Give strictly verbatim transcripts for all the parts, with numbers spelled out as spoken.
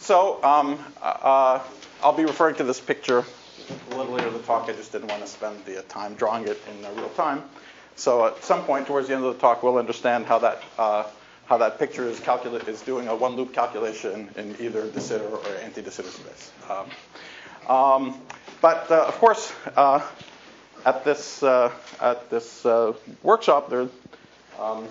so um, uh, I'll be referring to this picture a little later in the talk. I just didn't want to spend the time drawing it in uh, real time. So at some point towards the end of the talk, we'll understand how that uh, how that picture is calcula- is doing a one-loop calculation in either de Sitter or anti-de Sitter space. Um, um, but uh, of course, uh, at this uh, at this uh, workshop, there, um,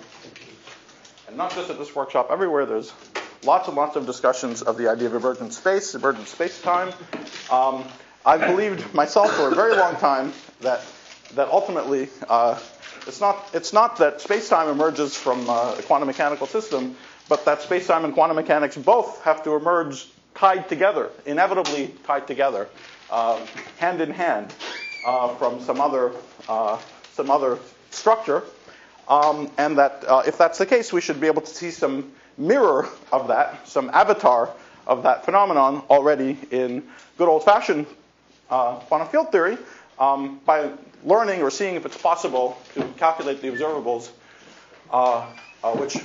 and not just at this workshop, everywhere there's lots and lots of discussions of the idea of emergent space, emergent space-time. Um, I've believed myself for a very long time that that ultimately uh, it's not it's not that space-time emerges from uh, a quantum mechanical system, but that space-time and quantum mechanics both have to emerge tied together, inevitably tied together, uh, hand in hand, uh, from some other uh, some other structure, um, and that uh, if that's the case, we should be able to see some mirror of that, some avatar of that phenomenon already in good old-fashioned uh, quantum field theory, um, by learning or seeing if it's possible to calculate the observables, uh, uh, which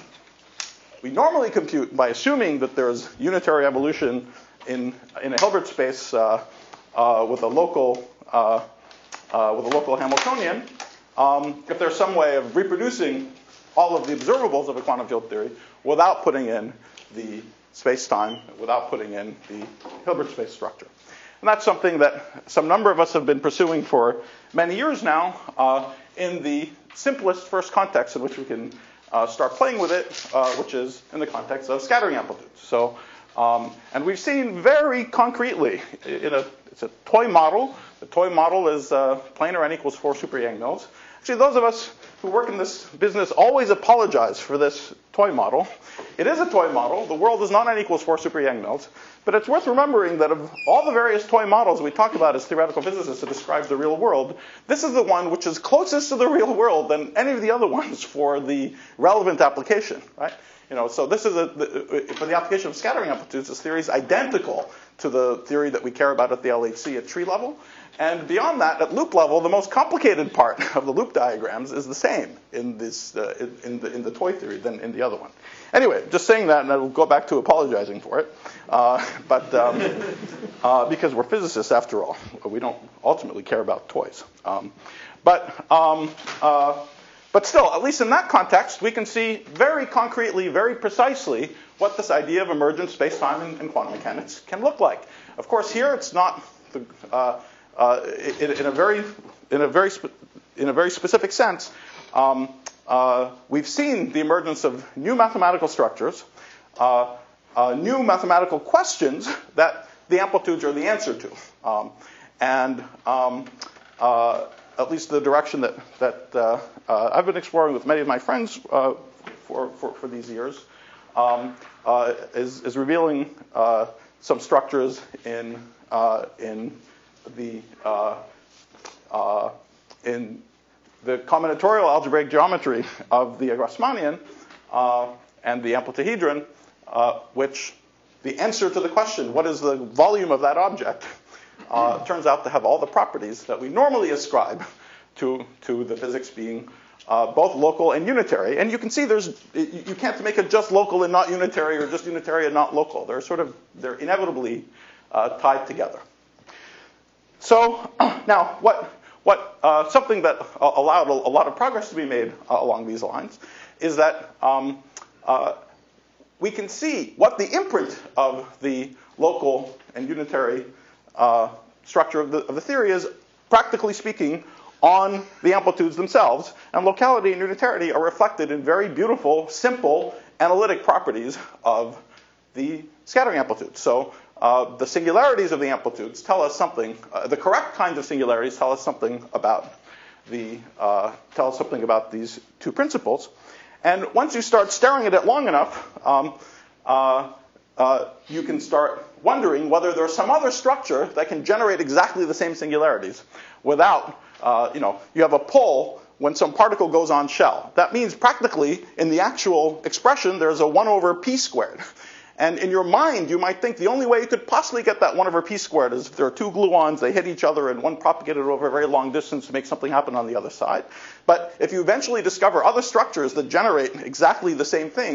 we normally compute by assuming that there's unitary evolution in in a Hilbert space uh, uh, with a local uh, uh, with a local Hamiltonian. Um, if there's some way of reproducing all of the observables of a quantum field theory without putting in the space-time, without putting in the Hilbert space structure. And that's something that some number of us have been pursuing for many years now uh, in the simplest first context in which we can uh, start playing with it, uh, which is in the context of scattering amplitudes. So, um, and we've seen very concretely, in a, it's a toy model. The toy model is uh, planar n equals four super Yang mills. Actually, those of us who work in this business always apologize for this toy model. It is a toy model. The world is not n equals four super Yang mills. But it's worth remembering that of all the various toy models we talk about as theoretical physicists to describe the real world, this is the one which is closest to the real world than any of the other ones for the relevant application, right? You know, so this is a, the, for the application of scattering amplitudes, this theory is identical to the theory that we care about at the L H C at tree level. And beyond that, at loop level, the most complicated part of the loop diagrams is the same in this uh, in, in the in the toy theory than in the other one. Anyway, just saying that, and I'll go back to apologizing for it. Uh, but um, uh, because we're physicists after all, we don't ultimately care about toys. Um, but um, uh, but still, at least in that context, we can see very concretely, very precisely what this idea of emergent space-time and, and quantum mechanics can look like. Of course, here it's not the, uh, uh, in, in a very in a very spe- in a very specific sense. Um, uh, we've seen the emergence of new mathematical structures, uh, uh, new mathematical questions that the amplitudes are the answer to, um, and um, uh, at least the direction that that uh, uh, I've been exploring with many of my friends uh, for, for for these years um, uh, is is revealing uh, some structures in uh, in the uh, uh, in the combinatorial algebraic geometry of the Grassmannian uh, and the amplituhedron, uh, which the answer to the question, what is the volume of that object, uh, turns out to have all the properties that we normally ascribe to, to the physics being uh, both local and unitary. And you can see there's you can't make it just local and not unitary, or just unitary and not local. They're sort of they're inevitably uh, tied together. So now what? What uh, something that uh, allowed a, a lot of progress to be made uh, along these lines is that um, uh, we can see what the imprint of the local and unitary uh, structure of the, of the theory is, practically speaking, on the amplitudes themselves. And locality and unitarity are reflected in very beautiful, simple, analytic properties of the scattering amplitude. So Uh, the singularities of the amplitudes tell us something. Uh, the correct kinds of singularities tell us something about the uh, tell us something about these two principles. And once you start staring at it long enough, um, uh, uh, you can start wondering whether there's some other structure that can generate exactly the same singularities without, uh, you know, you have a pull when some particle goes on shell. That means practically in the actual expression there's a one over p squared. And in your mind, you might think the only way you could possibly get that one over p squared is if there are two gluons, they hit each other, and one propagated over a very long distance to make something happen on the other side. But if you eventually discover other structures that generate exactly the same thing,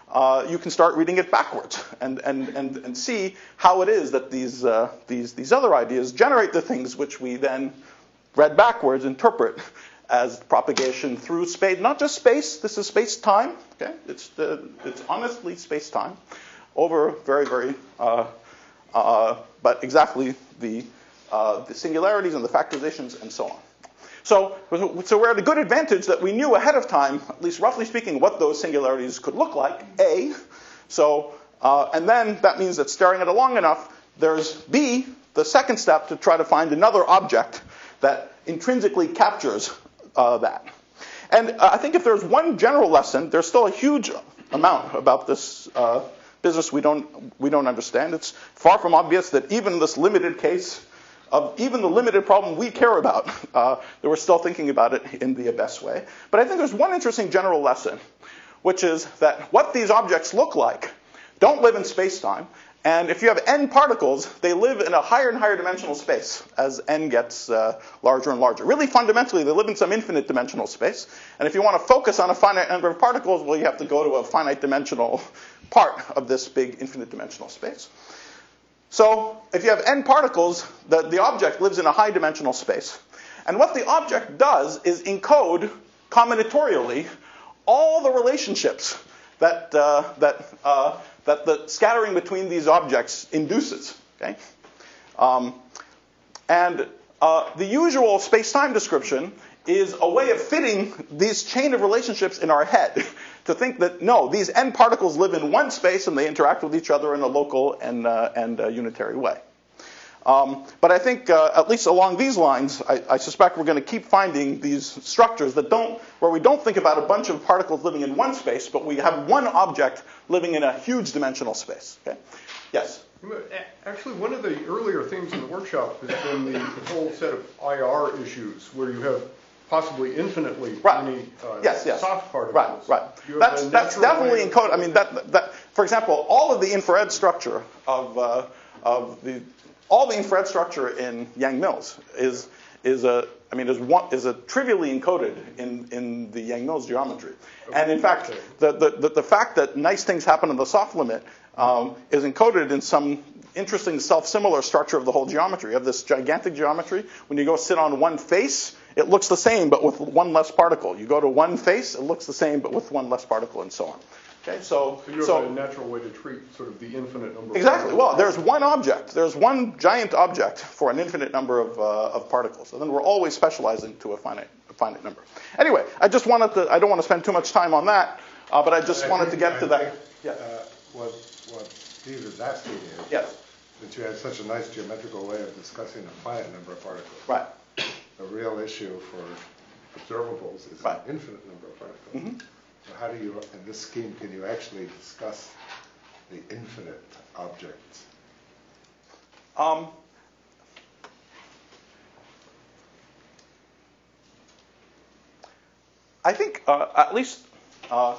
uh, you can start reading it backwards and, and, and, and see how it is that these, uh, these, these other ideas generate the things which we then read backwards interpret as propagation through space, not just space. This is space-time. Okay, it's the, it's honestly space-time over very, very, uh, uh, but exactly the uh, the singularities and the factorizations and so on. So, so we're at a good advantage that we knew ahead of time, at least roughly speaking, what those singularities could look like. A. So, uh, and then that means that staring at it long enough, there's B, the second step, to try to find another object that intrinsically captures uh, that. And uh, I think if there's one general lesson, there's still a huge amount about this uh, business we don't we don't understand. It's far from obvious that even in this limited case of even the limited problem we care about, uh, that we're still thinking about it in the best way. But I think there's one interesting general lesson, which is that what these objects look like don't live in space-time. And if you have n particles, they live in a higher and higher dimensional space as n gets uh, larger and larger. Really fundamentally, they live in some infinite dimensional space. And if you want to focus on a finite number of particles, well, you have to go to a finite dimensional part of this big infinite dimensional space. So if you have n particles, the, the object lives in a high dimensional space. And what the object does is encode combinatorially all the relationships that, uh, that, uh, that the scattering between these objects induces. Okay? Um, and uh, the usual space-time description is a way of fitting this chain of relationships in our head to think that, no, these n particles live in one space and they interact with each other in a local and, uh, and uh, unitary way. Um, but I think, uh, at least along these lines, I, I suspect we're going to keep finding these structures that don't, where we don't think about a bunch of particles living in one space, but we have one object living in a huge dimensional space. Okay? Yes? Actually, one of the earlier things in the workshop has been the whole set of I R issues, where you have possibly infinitely right. many uh, yes, yes. soft particles. Right, right. That's, that's definitely encoded. I mean, that, that, for example, all of the infrared structure of, uh, of the, all the infrared structure in Yang Mills is, is a, I mean, is one, is a trivially encoded in, in the Yang Mills geometry. Okay. And in fact, okay. the, the, the, the fact that nice things happen in the soft limit um, is encoded in some interesting self-similar structure of the whole geometry. You have this gigantic geometry. When you go sit on one face, it looks the same, but with one less particle. You go to one face, it looks the same, but with one less particle, and so on. Okay, so, so you have so, a natural way to treat sort of the infinite number. Exactly. Of well, there's one object. There's one giant object for an infinite number of uh, of particles, and then we're always specializing to a finite a finite number. Anyway, I just wanted to. I don't want to spend too much time on that, uh, but I just I wanted think, to get I to think, that. Yeah. Uh, what what Steve is asking is yes. that you had such a nice geometrical way of discussing a finite number of particles. Right. The real issue for observables is right. an infinite number of particles. Mm-hmm. So how do you, in this scheme, can you actually discuss the infinite objects? Um, I think uh, at least uh,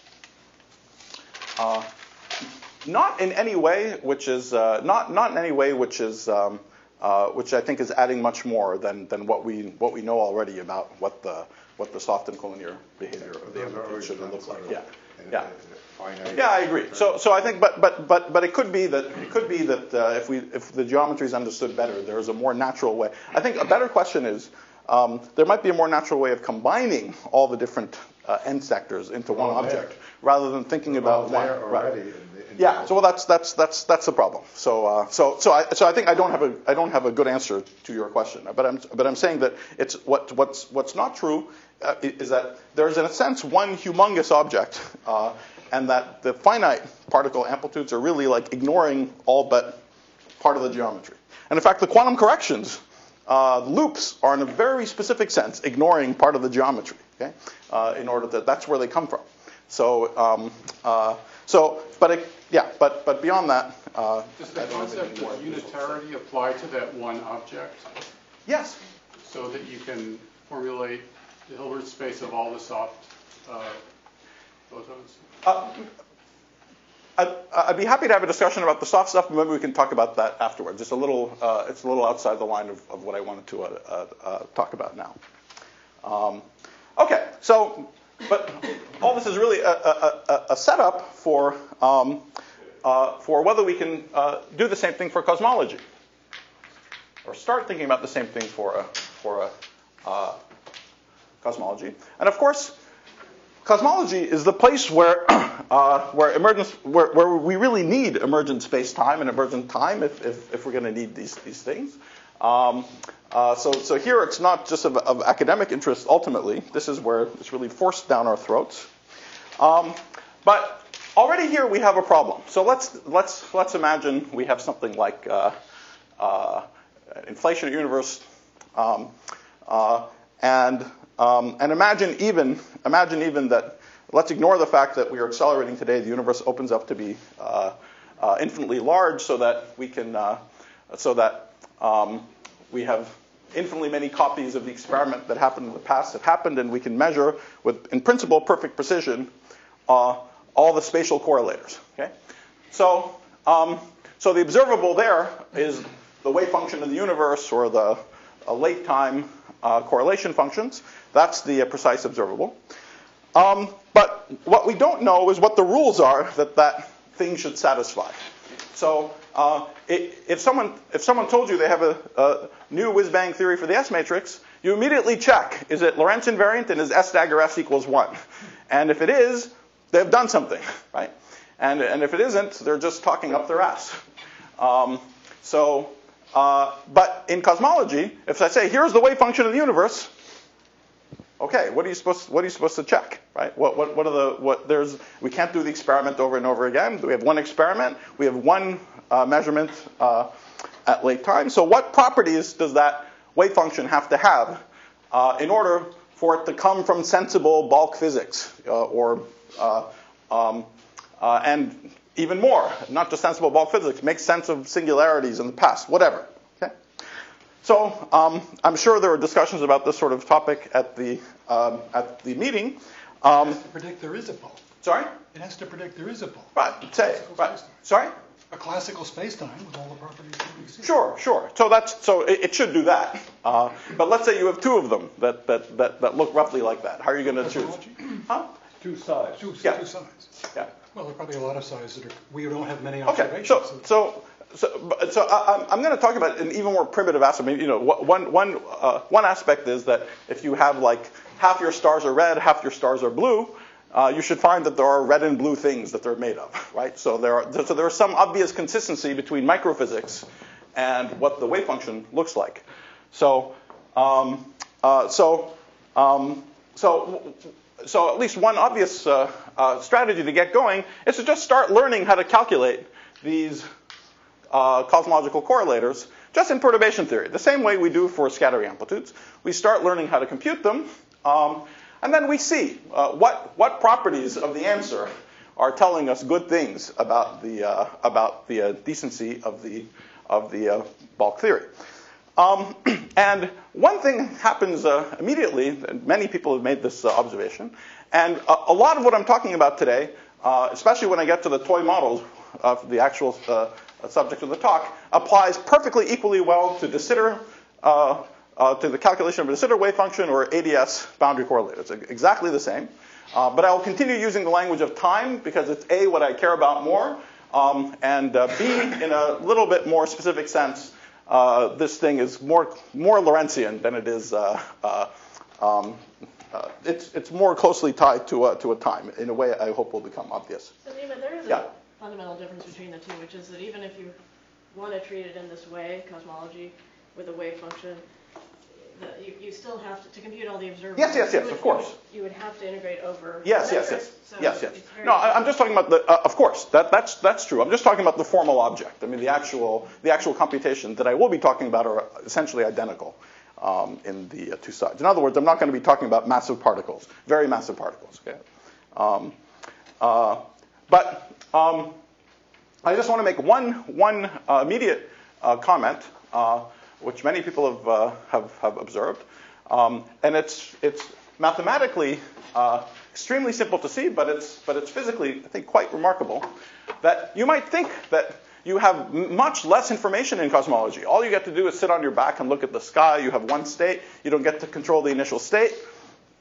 uh, not in any way which is uh, not not in any way which is um, uh, which I think is adding much more than than what we what we know already about what the what the soft and collinear behavior of the amplitude should look like. Yeah, yeah, yeah. I agree. So so I think, but but but but it could be that it could be that uh, if we if the geometry is understood better, there is a more natural way. I think a better question is um, there might be a more natural way of combining all the different uh, end sectors into one oh, object there. rather than thinking about one. Right. In the, in yeah. So well, that's that's that's that's the problem. So uh, so so I so I think I don't have a I don't have a good answer to your question. But I'm but I'm saying that it's what what's what's not true uh, is that there's in a sense one humongous object, uh, and that the finite particle amplitudes are really like ignoring all but part of the geometry. And in fact, the quantum corrections uh, loops are in a very specific sense ignoring part of the geometry. Okay, uh, in order that that's where they come from. So um, uh, so but it, yeah, but but beyond that, uh, does the concept of unitarity apply to that one object? Yes. So that you can formulate the Hilbert space of all the soft uh, photons? Uh, I'd, I'd be happy to have a discussion about the soft stuff, but maybe we can talk about that afterwards. It's a little, uh, it's a little outside the line of, of what I wanted to uh, uh, uh, talk about now. Um, okay, so but all this is really a, a, a, a setup for, um, uh, for whether we can uh, do the same thing for cosmology, or start thinking about the same thing for a, for a uh, cosmology. And of course, cosmology is the place where uh, where emergence where, where we really need emergent space-time and emergent time if if, if we're going to need these these things. Um, uh, so so here it's not just of, of academic interest. Ultimately, this is where it's really forced down our throats. Um, but already here we have a problem. So let's let's let's imagine we have something like uh, uh, inflation universe, um, uh, and um, and imagine even imagine even that. Let's ignore the fact that we are accelerating today. The universe opens up to be uh, uh, infinitely large, so that we can uh, so that um, we have infinitely many copies of the experiment that happened in the past that happened, and we can measure with, in principle, perfect precision, uh, all the spatial correlators. Okay, so um, so the observable there is the wave function of the universe, or the uh, late time uh, correlation functions. That's the uh, precise observable. Um, but what we don't know is what the rules are that that thing should satisfy. So uh, it, if someone if someone told you they have a, a new whiz-bang theory for the S matrix, you immediately check, is it Lorentz invariant, and is S dagger S equals one? And if it is, they've done something, right? And, and if it isn't, they're just talking up their ass. Um, so, uh, but in cosmology, if I say, here's the wave function of the universe, okay, what are you supposed what are you supposed to check, right? What what what are the what there's we can't do the experiment over and over again. We have one experiment, we have one uh, measurement uh, at late time. So what properties does that wave function have to have uh, in order for it to come from sensible bulk physics, uh, or uh, um, uh, and even more, not just sensible bulk physics, make sense of singularities in the past, whatever. So um, I'm sure there are discussions about this sort of topic at the um, at the meeting. Um, it has to predict there is a bulk. Sorry? It has to predict there is a bulk. Right. Say. Right. Sorry? A classical spacetime with all the properties that we see. Sure, sure. So that's so it, it should do that. Uh, but let's say you have two of them that that, that, that look roughly like that. How are you going to choose? Huh? Two sides. Two, yeah. two sides. Yeah. Well, there are probably a lot of sides that are. We don't have many Okay. observations. So so. So, so I, I'm going to talk about an even more primitive aspect. I mean, you know, one, one, uh, one aspect is that if you have like half your stars are red, half your stars are blue, uh, you should find that there are red and blue things that they're made of, right? So there are, so there is some obvious consistency between microphysics and what the wave function looks like. So, um, uh, so, um, so, so at least one obvious uh, uh, strategy to get going is to just start learning how to calculate these Uh, cosmological correlators, just in perturbation theory, the same way we do for scattering amplitudes. We start learning how to compute them, um, and then we see uh, what what properties of the answer are telling us good things about the uh, about the uh, decency of the of the uh, bulk theory. Um, and one thing happens uh, immediately. Many people have made this uh, observation, and a, a lot of what I'm talking about today, uh, especially when I get to the toy models of the actual uh, subject of the talk, applies perfectly equally well to de Sitter, uh, uh, to the calculation of a de Sitter wave function or A D S boundary correlator. It's exactly the same. Uh, but I will continue using the language of time because it's A, what I care about more, um, and uh, B, in a little bit more specific sense, uh, this thing is more more Lorentzian than it is. Uh, uh, um, uh, it's it's more closely tied to a, to a time in a way I hope will become obvious. So Nima, there is yeah. a fundamental difference between the two, which is that even if you want to treat it in this way, cosmology, with a wave function, the, you, you still have to, to compute all the observables. Yes, yes, yes, would, of course. You would, you would have to integrate over. Yes, yes, metrics, yes, so yes, yes. it's very No, I, I'm just talking about the. Uh, of course, that, that's that's true. I'm just talking about the formal object. I mean, the actual the actual computation that I will be talking about are essentially identical um, in the uh, two sides. In other words, I'm not going to be talking about massive particles, very massive particles. Okay. Um, uh, but um, I just want to make one one uh, immediate uh, comment, uh, which many people have uh, have, have observed, um, and it's it's mathematically uh, extremely simple to see, but it's but it's physically, I think, quite remarkable. That you might think that you have much less information in cosmology. All you get to do is sit on your back and look at the sky. You have one state. You don't get to control the initial state.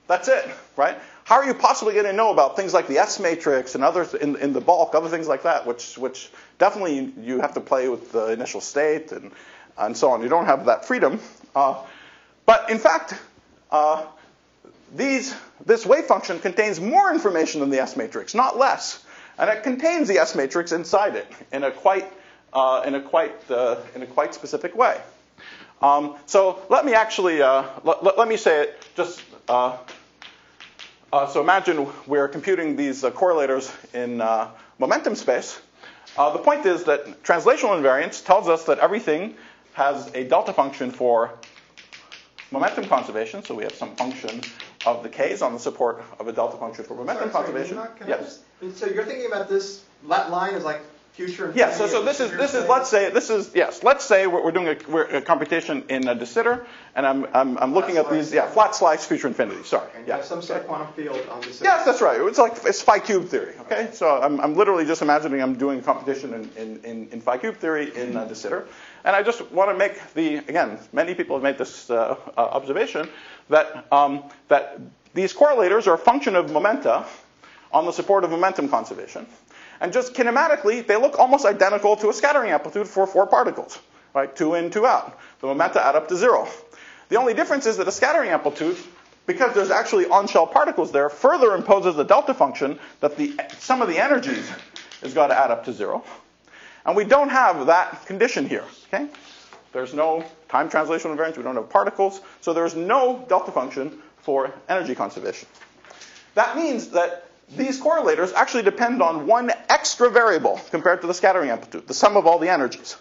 That's it, right? How are you possibly going to know about things like the S matrix and others in, in the bulk, other things like that, which which definitely you have to play with the initial state and and so on. You don't have that freedom. Uh, but in fact, uh, these this wave function contains more information than the S matrix, not less, and it contains the S matrix inside it in a quite uh, in a quite uh, in a quite specific way. Um, so let me actually uh, let, let, let me say it just. Uh, uh, so imagine we're computing these uh, correlators in uh, momentum space. Uh, the point is that translational invariance tells us that everything has a delta function for momentum conservation. So we have some function of the k's on the support of a delta function for momentum sorry, conservation. Sorry, can yes. I just, so you're thinking about this line as like future. Yeah. So so this is this is let's say this is yes. Let's say we're, we're doing a, we're a computation in a de Sitter, and I'm I'm, I'm looking at these yeah flat slice future infinity. Sorry. And you Yeah. have some sort of quantum field on the. Yes, that's right. It's like it's phi cube theory. Okay. So I'm I'm literally just imagining I'm doing a computation in in in, in phi cube theory in uh, de Sitter, and I just want to make the again many people have made this uh, uh, observation that um, that these correlators are a function of momenta on the support of momentum conservation. And just kinematically, they look almost identical to a scattering amplitude for four particles, right? Two in, two out. The momenta add up to zero. The only difference is that a scattering amplitude, because there's actually on-shell particles there, further imposes a delta function that the sum of the energies has got to add up to zero. And we don't have that condition here, okay? There's no time translational invariance. We don't have particles. So there's no delta function for energy conservation. That means that these correlators actually depend on one extra variable compared to the scattering amplitude, the sum of all the energies.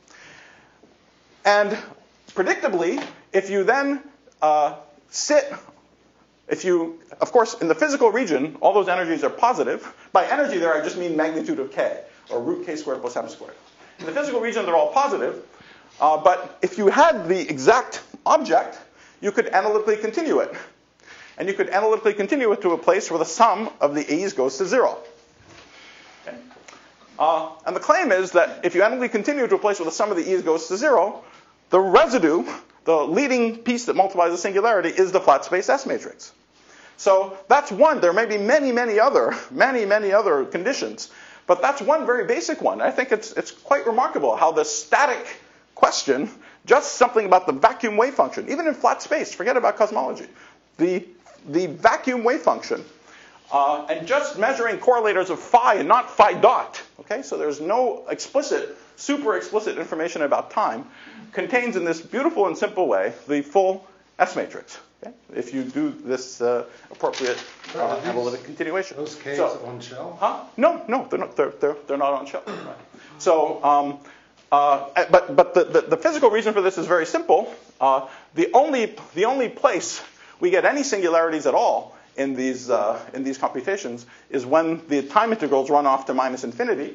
And predictably, if you then uh, sit, if you, of course, in the physical region, all those energies are positive. By energy there, I just mean magnitude of k, or root k squared plus m squared. In the physical region, they're all positive. Uh, but if you had the exact object, you could analytically continue it. And you could analytically continue it to a place where the sum of the e's goes to zero. Okay. Uh, and the claim is that if you analytically continue to a place where the sum of the e's goes to zero, the residue, the leading piece that multiplies the singularity, is the flat space S matrix. So that's one. There may be many, many other, many, many other conditions. But that's one very basic one. I think it's it's quite remarkable how the static question, just something about the vacuum wave function, even in flat space, forget about cosmology, the the vacuum wave function, uh, and just measuring correlators of phi and not phi dot, okay? So there's no explicit, super explicit information about time, contains in this beautiful and simple way the full S matrix, okay? If you do this uh, appropriate uh, analytic continuation. Those K's so, on shell? Huh? No, no, they're not, they're, they're, they're not on shell. Right. So, um, uh, but, but the, the, the physical reason for this is very simple. Uh, the only, the only place we get any singularities at all in these uh, in these computations is when the time integrals run off to minus infinity.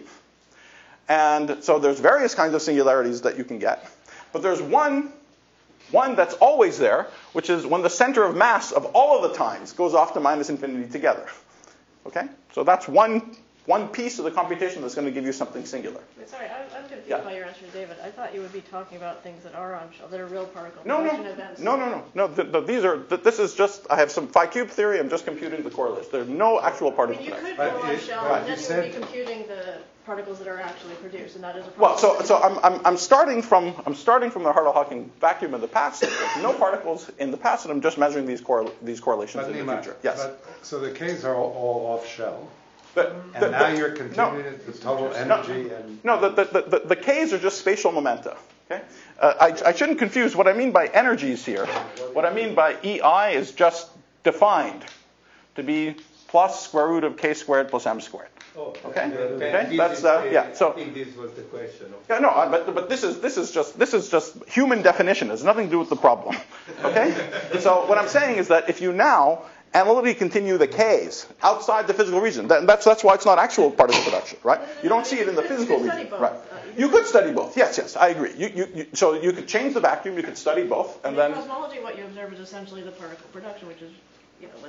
And so there's various kinds of singularities that you can get. But there's one, one that's always there, which is when the center of mass of all of the times goes off to minus infinity together. Okay? So that's one one piece of the computation that's going to give you something singular. Wait, sorry, I'm, I'm confused Yeah. by your answer to David. I thought you would be talking about things that are on shell, that are real particle No, production no, events. no, no, no, no. The, the, these are. The, this is just. I have some phi cube theory. I'm just computing the correlates. There's no actual I mean, particle you production. could go But on you- shell, but and you then you said- would be computing the particles that are actually produced, and that is a Well, problem. so so I'm I'm I'm starting from I'm starting from the Hartle-Hawking vacuum in the past. There's no particles in the past, and I'm just measuring these correl these correlations But in the Nima, future. Yes. but, so the K's are all, all off shell. But And the- now the- you're no. continuing the total energy and... No, the, the, the, the K's are just spatial momenta. Okay? Uh, I, I shouldn't confuse what I mean by energies here. What I mean by E I is just defined to be plus square root of k squared plus m squared. Oh, Okay? okay. Okay? That's, uh, yeah, so- I think this was the question. Yeah, no, I- but but this is this is just this is just human definition. It has nothing to do with the problem. Okay? So what I'm saying is that if you now analytically continue the K's outside the physical region, that, that's that's why it's not actual particle production, right? You don't see it in the physical You could study region, both. right? Uh, You could study both. Yes, yes, I agree. You, you, you, so you could change the vacuum. You could study both, and in then cosmology, what you observe is essentially the particle production, which is, you know, when they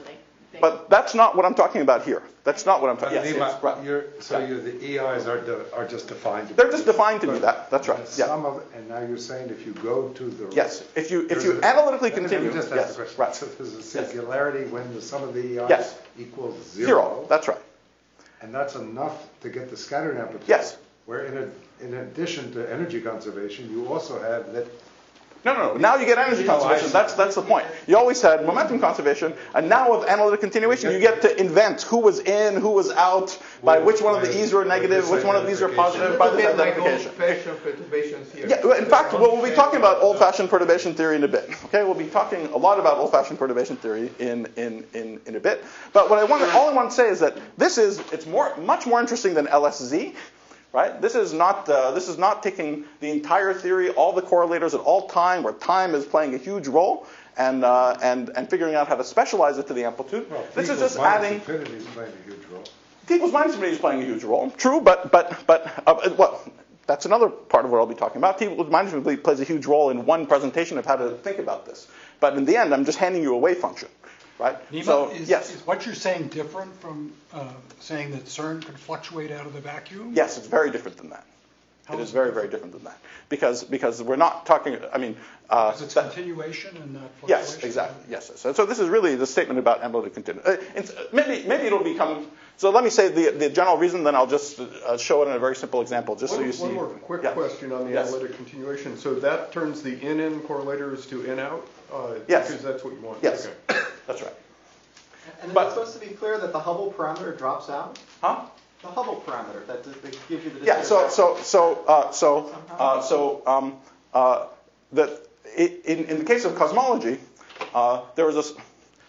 but that's not what I'm talking about here. That's not what I'm talking But about. Nima, Yes, right. you're, so Yeah. you're, the E Is are, de, are just defined. to They're be- just defined to be that. That's right. The Yeah. sum of, and now you're saying if you go to the. Yes. If you if there's you a- analytically let me- continue. Let me just ask Yes. the question. Right. So there's a singularity when the sum of the E Is Yes. equals Zero. zero. That's right. And that's enough to get the scattering amplitude. Yes. Where in, a, in addition to energy conservation, you also have that. No, no, no. Now you get energy Oh, I conservation. see. That's that's the point. You always had momentum conservation, and now with analytic continuation, you get to invent who was in, who was out, by With- which one of the with- E's were negative, with which one of these are identification. positive, by this Like identification. old-fashioned perturbations here. Yeah, in fact, we'll, we'll be talking about old-fashioned perturbation theory in a bit. Okay, we'll be talking a lot about old-fashioned perturbation theory in, in, in, in a bit. But what I want, all I want to say is that this is it's more much more interesting than L S Z, right? This is not uh, this is not taking the entire theory, all the correlators at all time, where time is playing a huge role, and uh, and and figuring out how to specialize it to the amplitude. Well, this is equals just minus adding. infinity is playing a huge role. T equals minus infinity is playing a huge role. True, but but but uh, well, that's another part of what I'll be talking about. T equals minus infinity plays a huge role in one presentation of how to think about this. But in the end, I'm just handing you a wave function, right? Nima, so is, yes, is what you're saying different from uh, saying that CERN could fluctuate out of the vacuum? yes, it's very different than that. How It is is it very very different than that because because we're not talking. I mean, uh, Because it's that- continuation and not fluctuation? yes, exactly. Yes. So, so this is really the statement about analytic continuity. Uh, it's- maybe maybe it'll become. So let me say the the general reason, then I'll just uh, show it in a very simple example, just One, so you see. one more quick Yeah. question on the Yes. analytic continuation. So that turns the in-in correlators to in-out? Uh, Yes. Because that's what you want? Yes. Okay. That's right. And But- it's supposed to be clear that the Hubble parameter drops out? Huh? The Hubble parameter, that, that gives you the Yeah. So discrete- so so uh, so uh, so um, uh, that i- in in the case of cosmology, uh, there was this.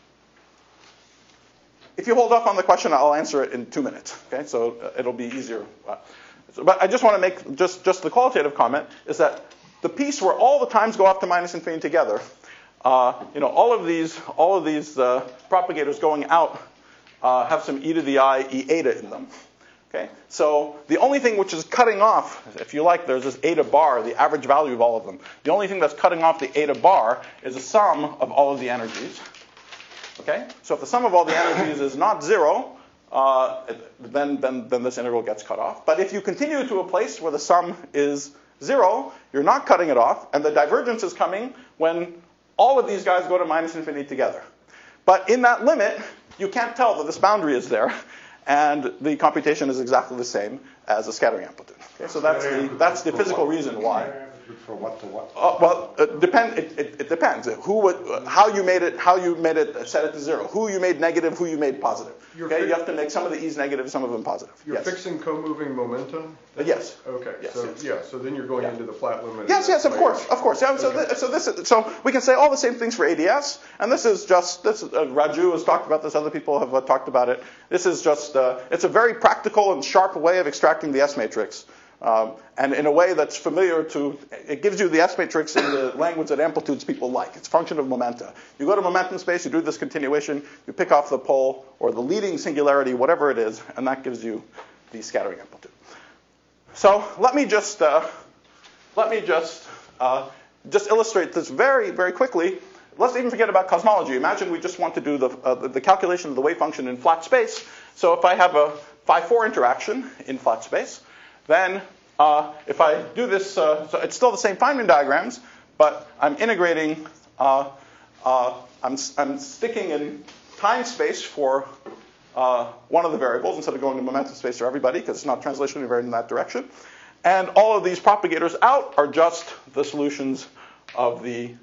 If you hold off on the question, I'll answer it in two minutes. Okay, so uh, it'll be easier. Uh, so, but I just want to make just just the qualitative comment is that the piece where all the times go off to minus infinity together, uh, you know, all of these all of these uh, propagators going out uh, have some e to the I e eta in them. Okay, so the only thing which is cutting off, if you like, there's this eta bar, the average value of all of them. The only thing that's cutting off the eta bar is the sum of all of the energies. Okay, so if the sum of all the energies is not zero, uh, then, then, then this integral gets cut off. But if you continue to a place where the sum is zero, you're not cutting it off, and the divergence is coming when all of these guys go to minus infinity together. But in that limit, you can't tell that this boundary is there, and the computation is exactly the same as the scattering amplitude. Okay, so that's the, that's the physical reason why. For what to what? Uh, well, it, depend, it, it, it depends. Who, would, uh, how you made it, how you made it, uh, set it to zero. Who you made negative, who you made positive. You're Okay, fi- you have to make some of the e's negative, some of them positive. You're yes. fixing co-moving momentum? Uh, yes. Okay, Yes, so, yes. yeah, so then you're going Yeah. into the flat limit. Yes, yes, of Like- course, of course. Yeah, so, Okay. th- so this, is, so we can say all the same things for A D S, and this is just this. Is, uh, Raju has talked about this. Other people have uh, talked about it. This is just uh, it's a very practical and sharp way of extracting the S matrix, um, and in a way that's familiar to. It gives you the S matrix in the language that amplitudes people like. It's a function of momenta. You go to momentum space, you do this continuation, you pick off the pole or the leading singularity, whatever it is, and that gives you the scattering amplitude. So let me just uh, let me just uh, just illustrate this very very quickly. Let's even forget about cosmology. Imagine we just want to do the uh, the calculation of the wave function in flat space. So if I have a phi four interaction in flat space, then uh, if I do this, uh, so it's still the same Feynman diagrams, but I'm integrating. Uh, uh, I'm I'm sticking in time space for uh, one of the variables instead of going to momentum space for everybody because it's not translationally varied in that direction. And all of these propagators out are just the solutions of the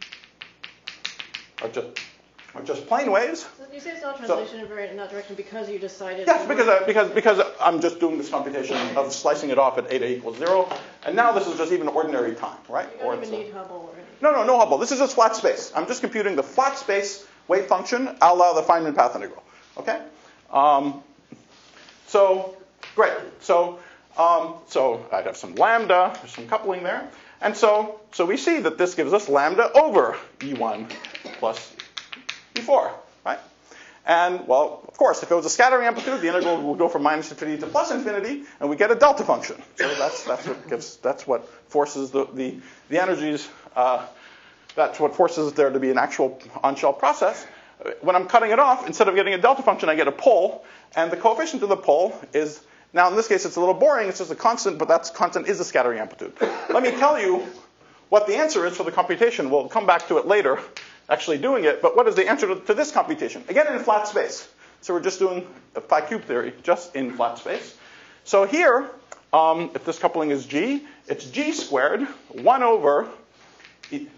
are just are just plane waves. So you say it's not translation invariant in that direction because you decided. Yes, to because work- I, because because I'm just doing this computation of slicing it off at eta equals zero, and now this is just even ordinary time, right? You don't Or even it's a- need Hubble or anything. No, no, no Hubble. This is just flat space. I'm just computing the flat space wave function a la the Feynman path integral. Okay? Um, so, great. So, um, so I have some lambda, there's some coupling there. And so, so we see that this gives us lambda over E one plus E four, right? And, well, of course, if it was a scattering amplitude, the integral will go from minus infinity to plus infinity, and we get a delta function. So that's, that's what gives, that's what forces the, the, the energies, uh, that's what forces there to be an actual on-shell process. when I'm cutting it off, instead of getting a delta function, I get a pole, and the coefficient of the pole is, now in this case it's a little boring, it's just a constant, but that constant is the scattering amplitude. Let me tell you what the answer is for the computation. We'll come back to it later, actually doing it, but what is the answer to, to this computation? Again, in flat space. So we're just doing the phi cube theory, just in flat space. So here, um, if this coupling is G, it's G squared, one over E,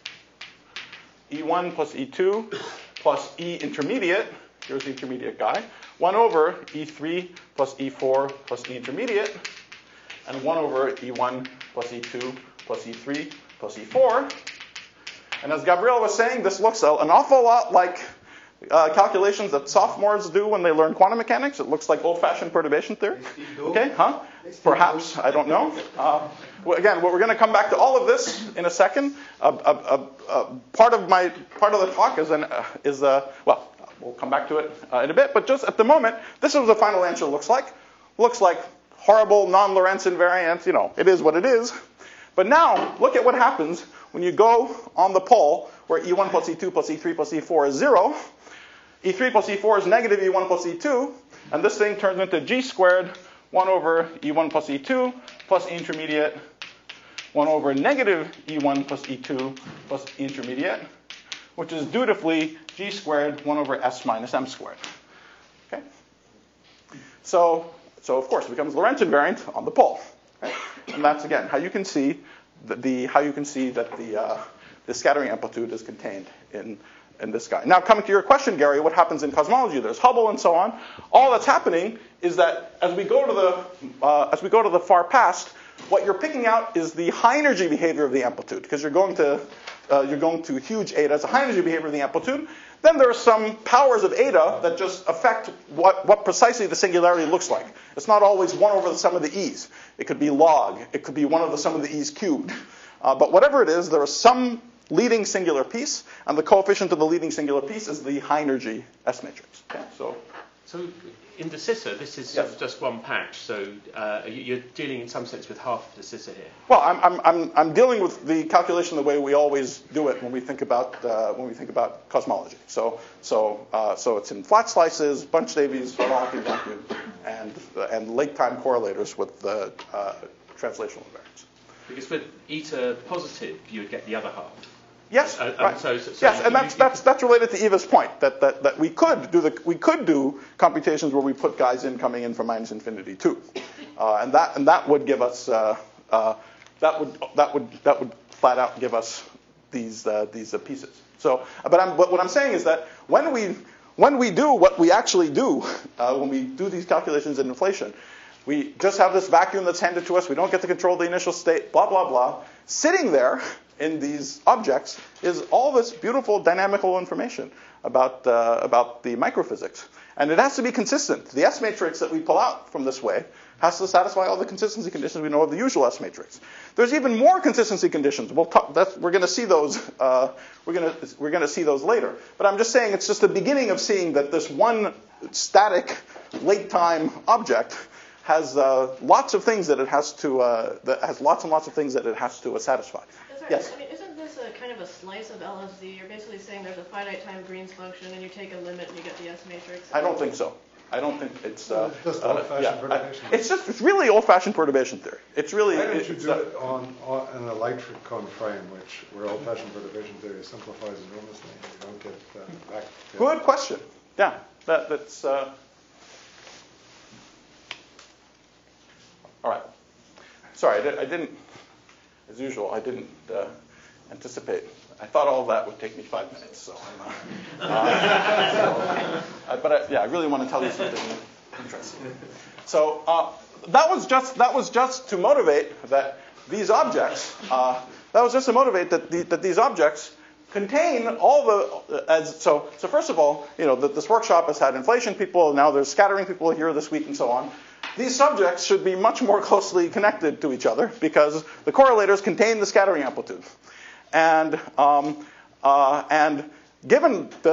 E1 plus E two plus E intermediate, here's the intermediate guy, one over E three plus E four plus E intermediate, and one over E one plus E two plus E three plus E four. And as Gabriel was saying, this looks an awful lot like uh, calculations that sophomores do when they learn quantum mechanics. It looks like old-fashioned perturbation theory. Okay, huh? Perhaps, I don't know. Uh, well, again, we're going to come back to all of this in a second. Uh, uh, uh, uh, part of my part of the talk is an uh, is uh, well, we'll come back to it uh, in a bit. But just at the moment, this is what the final answer looks like. Looks like horrible non-Lorentz invariant. You know, it is what it is. But now, look at what happens when you go on the pole where E one plus E two plus E three plus E four is zero. E three plus E four is negative E one plus E two, and this thing turns into G squared, one over E one plus E two plus E intermediate, one over negative E one plus E two plus E intermediate, which is dutifully G squared, one over S minus M squared. Okay? So, so of course, it becomes Lorentz invariant on the pole. Okay? And that's, again, how you can see the, the how you can see that the, uh, the scattering amplitude is contained in in this guy. Now, coming to your question, Gary, what happens in cosmology? There's Hubble and so on. All that's happening is that as we go to the uh, as we go to the far past, what you're picking out is the high energy behavior of the amplitude, because you're going to uh, you're going to huge eta as a high energy behavior of the amplitude. Then there are some powers of eta that just affect what, what precisely the singularity looks like. It's not always one over the sum of the e's. It could be log. It could be one over the sum of the e's cubed. Uh, but whatever it is, there is some leading singular piece, and the coefficient of the leading singular piece is the high energy S matrix. Okay, so, so in the scissor, this is yes. just one patch. So uh, you're dealing in some sense with half of the scissor here. Well, I'm I'm I'm I'm dealing with the calculation the way we always do it when we think about uh, when we think about cosmology. So so uh, so it's in flat slices, bunch Davies, harmonic vacuum, and uh, and late time correlators with the uh, translational invariance. Because with eta positive, you would get the other half. Yes, uh, right. So, so, so yes, you, and that's you, that's that's related to Eva's point that, that that we could do the we could do computations where we put guys in coming in from minus infinity too, uh, and that and that would give us uh, uh, that would that would that would flat out give us these uh, these uh, pieces. So, but I'm but what I'm saying is that when we when we do what we actually do uh, when we do these calculations in inflation, we just have this vacuum that's handed to us. We don't get to control the initial state. Blah blah blah. Sitting there in these objects is all this beautiful dynamical information about uh, about the microphysics, and it has to be consistent. The S matrix that we pull out from this way has to satisfy all the consistency conditions we know of the usual S matrix. There's even more consistency conditions. We'll talk, that's, we're going to see those. Uh, we're going to we're going to see those later. But I'm just saying it's just the beginning of seeing that this one static late time object has uh, lots of things that it has to uh, that has lots and lots of things that it has to uh, satisfy. Sorry, Yes. I mean, isn't this a kind of a slice of L S D? You're basically saying there's a finite time Green's function, and you take a limit and you get the S matrix. I don't think so. I don't think it's. Uh, It's just uh, old-fashioned yeah, perturbation. I, it's just it's really old-fashioned perturbation theory. It's really. Why don't you it's, do uh, it on, on an electric cone frame, which where old-fashioned perturbation theory simplifies enormously, and you don't get uh, back to Good question. Yeah, that, that's. Uh, all right. Sorry, I, did, I didn't. As usual, I didn't uh, anticipate. I thought all of that would take me five minutes. So, I'm, uh, uh, so uh, but I, yeah, I really want to tell you something interesting. So uh, that was just that was just to motivate that these objects. Uh, that was just to motivate that the, that these objects contain all the as so. So first of all, you know, that this workshop has had inflation people. Now there's scattering people here this week and so on. These subjects should be much more closely connected to each other because the correlators contain the scattering amplitude. And, um, uh, and given that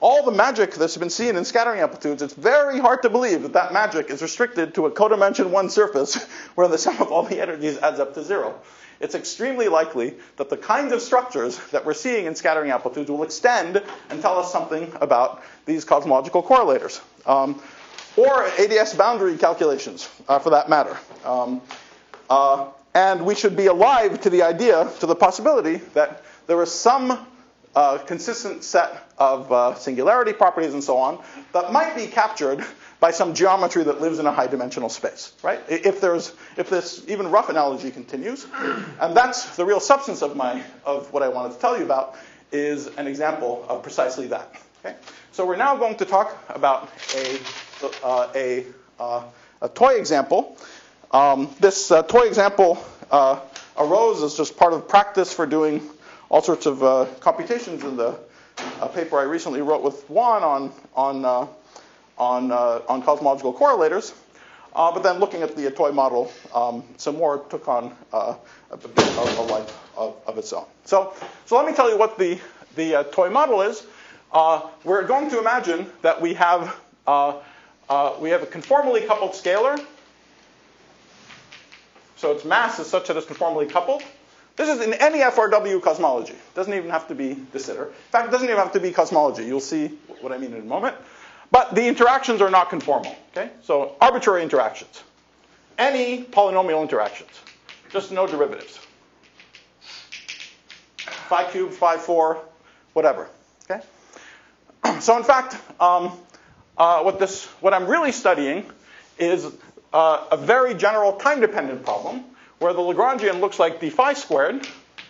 all the magic that's been seen in scattering amplitudes, it's very hard to believe that that magic is restricted to a codimension one surface where the sum of all the energies adds up to zero. It's extremely likely that the kinds of structures that we're seeing in scattering amplitudes will extend and tell us something about these cosmological correlators, um, or A D S boundary calculations, uh, for that matter. Um, uh, and we should be alive to the idea, to the possibility, that there is some uh, consistent set of uh, singularity properties and so on that might be captured by some geometry that lives in a high-dimensional space, right? If there's, if this even rough analogy continues, and that's the real substance of my, of what I wanted to tell you about, is an example of precisely that. Okay? So we're now going to talk about a uh, a, uh, a toy example. Um, this uh, toy example uh, arose as just part of practice for doing all sorts of uh, computations in the uh, paper I recently wrote with Juan on on. Uh, on, uh, on cosmological correlators, uh, but then looking at the toy model, um, some more took on uh, a bit of a life of, of its own. So, so let me tell you what the, the uh, toy model is. Uh, we're going to imagine that we have, uh, uh, we have a conformally coupled scalar. So its mass is such that it's conformally coupled. This is in any F R W cosmology. It doesn't even have to be de Sitter. In fact, it doesn't even have to be cosmology. You'll see what I mean in a moment. But the interactions are not conformal, okay? So arbitrary interactions. Any polynomial interactions. Just no derivatives. Phi cubed, phi four, whatever, okay? So in fact, um, uh, what, this, what I'm really studying is uh, a very general time-dependent problem where the Lagrangian looks like d phi squared,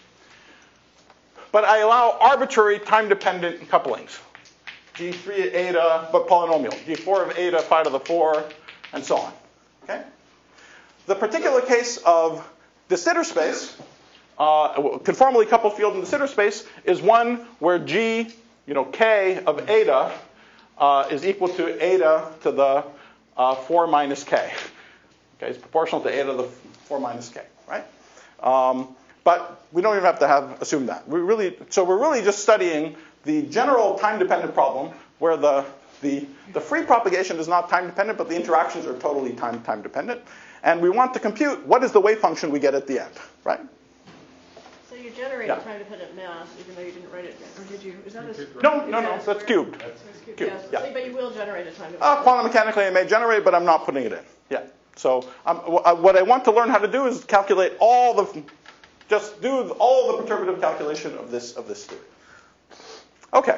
but I allow arbitrary time-dependent couplings. G three eta, but polynomial. G four of eta, phi to the four, and so on. Okay? The particular case of de Sitter space, uh, conformally coupled field in de Sitter space, is one where G, you know, k of eta uh, is equal to eta to the uh, four minus k. Okay, it's proportional to eta to the four minus k, right? Um, but we don't even have to have assume that. We really, so we're really just studying the general time-dependent problem where the, the, the free propagation is not time-dependent, but the interactions are totally time, time-dependent. And we want to compute what is the wave function we get at the end, right? So you generate Yeah. a time-dependent mass, even though you didn't write it yet, or did you? Is that a... No, no, no, that's cubed. So it's cubed, Cubed, yes. yeah. So- But you will generate a time-dependent Uh, quantum mechanically I may generate, but I'm not putting it in yet. So um, what I want to learn how to do is calculate all the, just do all the perturbative calculation of this, of this theory. Okay.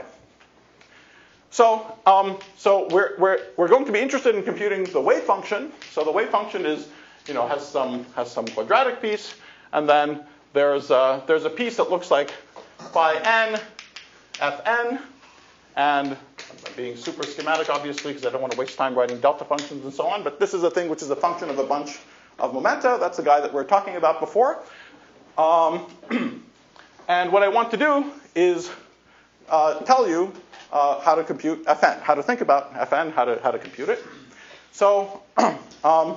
So, um, so we're, we're, we're going to be interested in computing the wave function. So the wave function is, you know, has some, has some quadratic piece, and then there's a, there's a piece that looks like phi n, fn, and I'm being super schematic, obviously, because I don't want to waste time writing delta functions and so on, but this is a thing which is a function of a bunch of momenta. That's the guy that we were talking about before. Um, and what I want to do is Uh, tell you uh, how to compute Fn, how to think about Fn, how to how to compute it. So, um,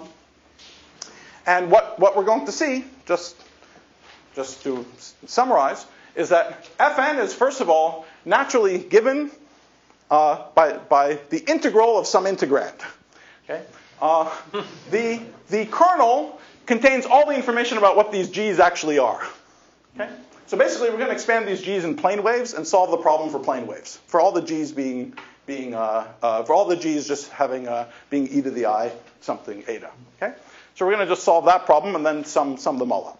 and what what we're going to see, just just to s- summarize, is that Fn is first of all naturally given uh, by by the integral of some integrand. Okay, uh, the the kernel contains all the information about what these g's actually are. Okay. So basically, we're going to expand these g's in plane waves and solve the problem for plane waves. For all the g's being being uh, uh, for all the g's just having uh, being e to the I something eta. Okay. So we're going to just solve that problem and then sum sum them all up.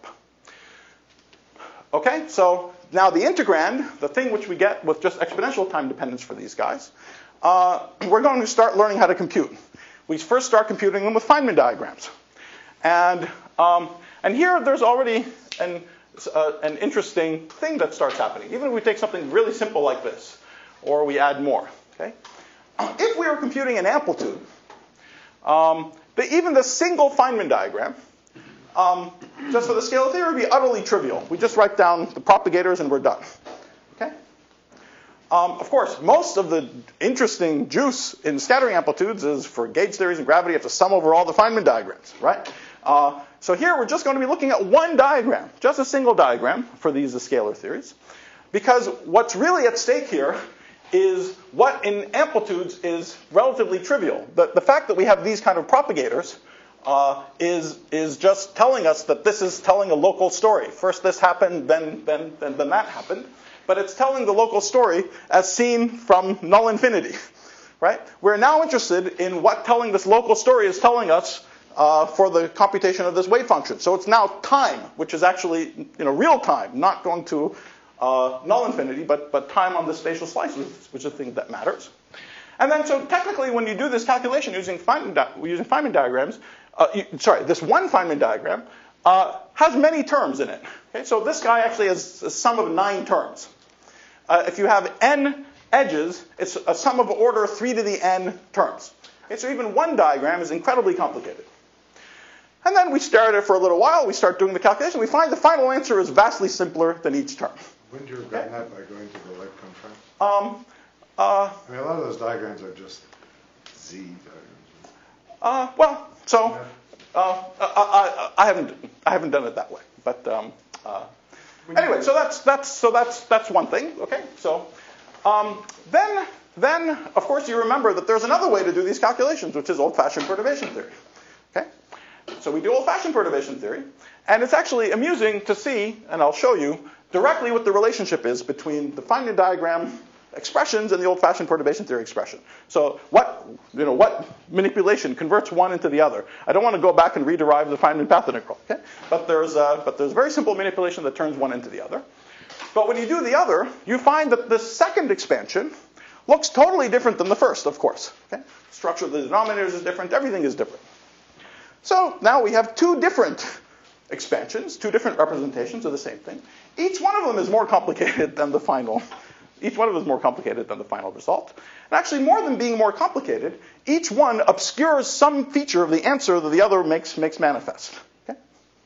Okay. So now the integrand, the thing which we get with just exponential time dependence for these guys, uh, we're going to start learning how to compute. We first start computing them with Feynman diagrams, and um, and here there's already an Uh, an interesting thing that starts happening. Even if we take something really simple like this, or we add more. Okay, if we were computing an amplitude, um, the, even the single Feynman diagram, um, just for the scalar theory, would be utterly trivial. We just write down the propagators and we're done. Okay. Um, of course, most of the interesting juice in scattering amplitudes is for gauge theories and gravity. You have to sum over all the Feynman diagrams, right? Uh, so here we're just going to be looking at one diagram, just a single diagram for these scalar theories, because what's really at stake here is what in amplitudes is relatively trivial. The, the fact that we have these kind of propagators uh, is, is just telling us that this is telling a local story. First this happened, then, then, then, then that happened. But it's telling the local story as seen from null infinity. Right? We're now interested in what telling this local story is telling us uh, for the computation of this wave function. So it's now time, which is actually you know, real time, not going to uh, null infinity, but, but time on the spatial slice, which is a thing that matters. And then, so technically, when you do this calculation using Feynman, di using Feynman diagrams, uh, you, sorry, this one Feynman diagram uh, has many terms in it. Okay? So this guy actually has a sum of nine terms. Uh, if you have n edges, it's a sum of order three to the n terms. Okay, so even one diagram is incredibly complicated. And then we stare at it for a little while, we start doing the calculation, we find the final answer is vastly simpler than each term. Wouldn't you have gotten that by going to the light constraint? Um, uh, I mean, a lot of those diagrams are just Z diagrams. uh, well, so uh, I, I, I haven't I haven't done it that way, but um, uh, anyway, so that's that's so that's that's one thing. Okay, so um, then then of course you remember that there's another way to do these calculations, which is old-fashioned perturbation theory. Okay, so we do old-fashioned perturbation theory, and it's actually amusing to see, and I'll show you directly what the relationship is between the Feynman diagram expressions and the old-fashioned perturbation theory expression. So what, you know, what manipulation converts one into the other? I don't want to go back and rederive the Feynman path integral, okay? But there's, uh, but there's very simple manipulation that turns one into the other. But when you do the other, you find that the second expansion looks totally different than the first, of course. Okay? Structure of the denominators is different. Everything is different. So now we have two different expansions, two different representations of the same thing. Each one of them is more complicated than the final. Each one of them is more complicated than the final result. And actually, more than being more complicated, each one obscures some feature of the answer that the other makes, makes manifest. Okay?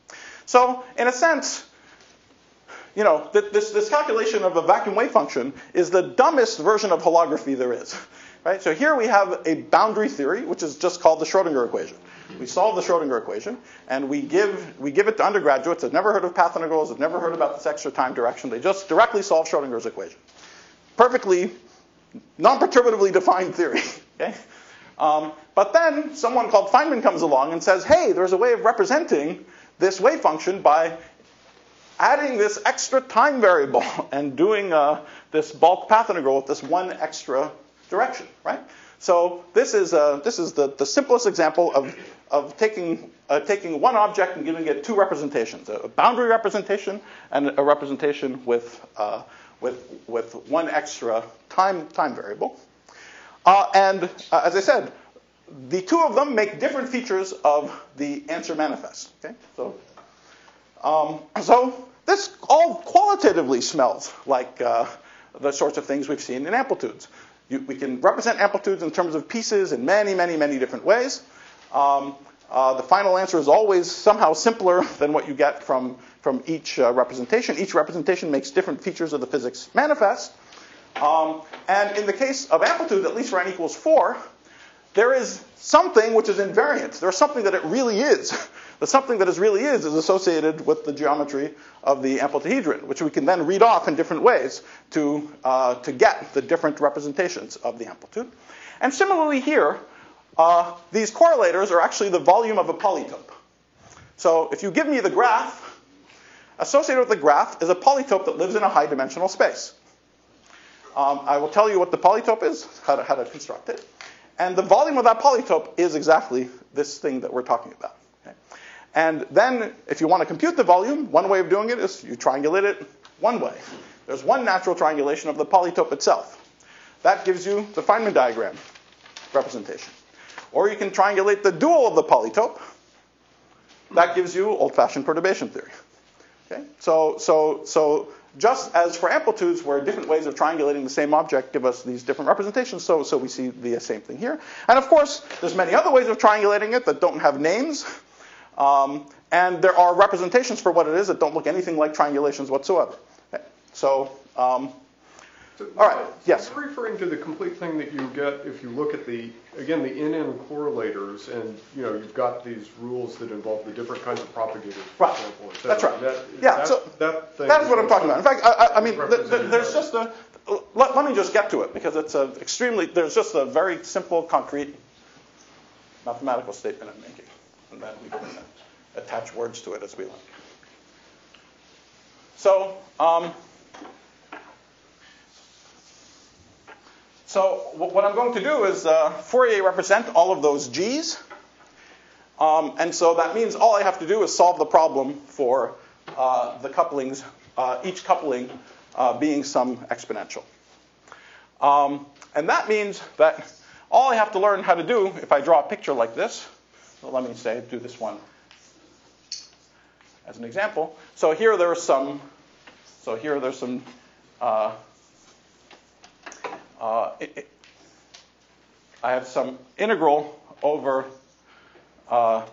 So, in a sense, you know, th this, this calculation of a vacuum wave function is the dumbest version of holography there is. Right? So here we have a boundary theory, which is just called the Schrodinger equation. We solve the Schrodinger equation, and we give, we give it to undergraduates that never heard of path integrals, that never heard about this extra time direction. They just directly solve Schrodinger's equation. Perfectly, non-perturbatively defined theory. Okay? Um, but then someone called Feynman comes along and says, hey, there's a way of representing this wave function by adding this extra time variable and doing uh, this bulk path integral with this one extra direction, right? So this is, uh, this is the, the simplest example of, of taking, uh, taking one object and giving it two representations, a boundary representation and a representation with, uh, with, with one extra time, time variable. Uh, and uh, as I said, the two of them make different features of the answer manifest. Okay? So, um, so this all qualitatively smells like uh, the sorts of things we've seen in amplitudes. You, we can represent amplitudes in terms of pieces in many, many, many different ways. Um, uh, the final answer is always somehow simpler than what you get from, from each uh, representation. Each representation makes different features of the physics manifest. Um, and in the case of amplitude, at least for n equals four, there is something which is invariant. There's something that it really is. The something that it really is is associated with the geometry of the amplituhedron, which we can then read off in different ways to, uh, to get the different representations of the amplitude. And similarly here, uh, these correlators are actually the volume of a polytope. So if you give me the graph, associated with the graph is a polytope that lives in a high-dimensional space. Um, I will tell you what the polytope is, how to, how to construct it. And the volume of that polytope is exactly this thing that we're talking about. Okay? And then, if you want to compute the volume, one way of doing it is you triangulate it one way. There's one natural triangulation of the polytope itself. That gives you the Feynman diagram representation. Or you can triangulate the dual of the polytope. That gives you old-fashioned perturbation theory. Okay? So, so, so just as for amplitudes, where different ways of triangulating the same object give us these different representations, so, so we see the same thing here. And of course, there's many other ways of triangulating it that don't have names. Um, and there are representations for what it is that don't look anything like triangulations whatsoever. Okay. So, um, so, all right, yes? You're referring to the complete thing that you get if you look at the, again, the N N correlators, and you know, you've got these rules that involve the different kinds of propagators. Right, example, that's right. That, yeah, that, so that thing that's what I'm talking about. In fact, I, I mean, the, the, there's there. just a, let, let me just get to it, because it's a extremely, there's just a very simple, concrete mathematical statement I'm making. And then we can attach words to it as we like. So, um, so what I'm going to do is uh, Fourier represent all of those g's. Um, and so that means all I have to do is solve the problem for uh, the couplings, uh, each coupling uh, being some exponential. Um, and that means that all I have to learn how to do, if I draw a picture like this, so let me say, do this one as an example. So here there's some, so here there's some, uh, uh, it, it, I have some integral over, uh,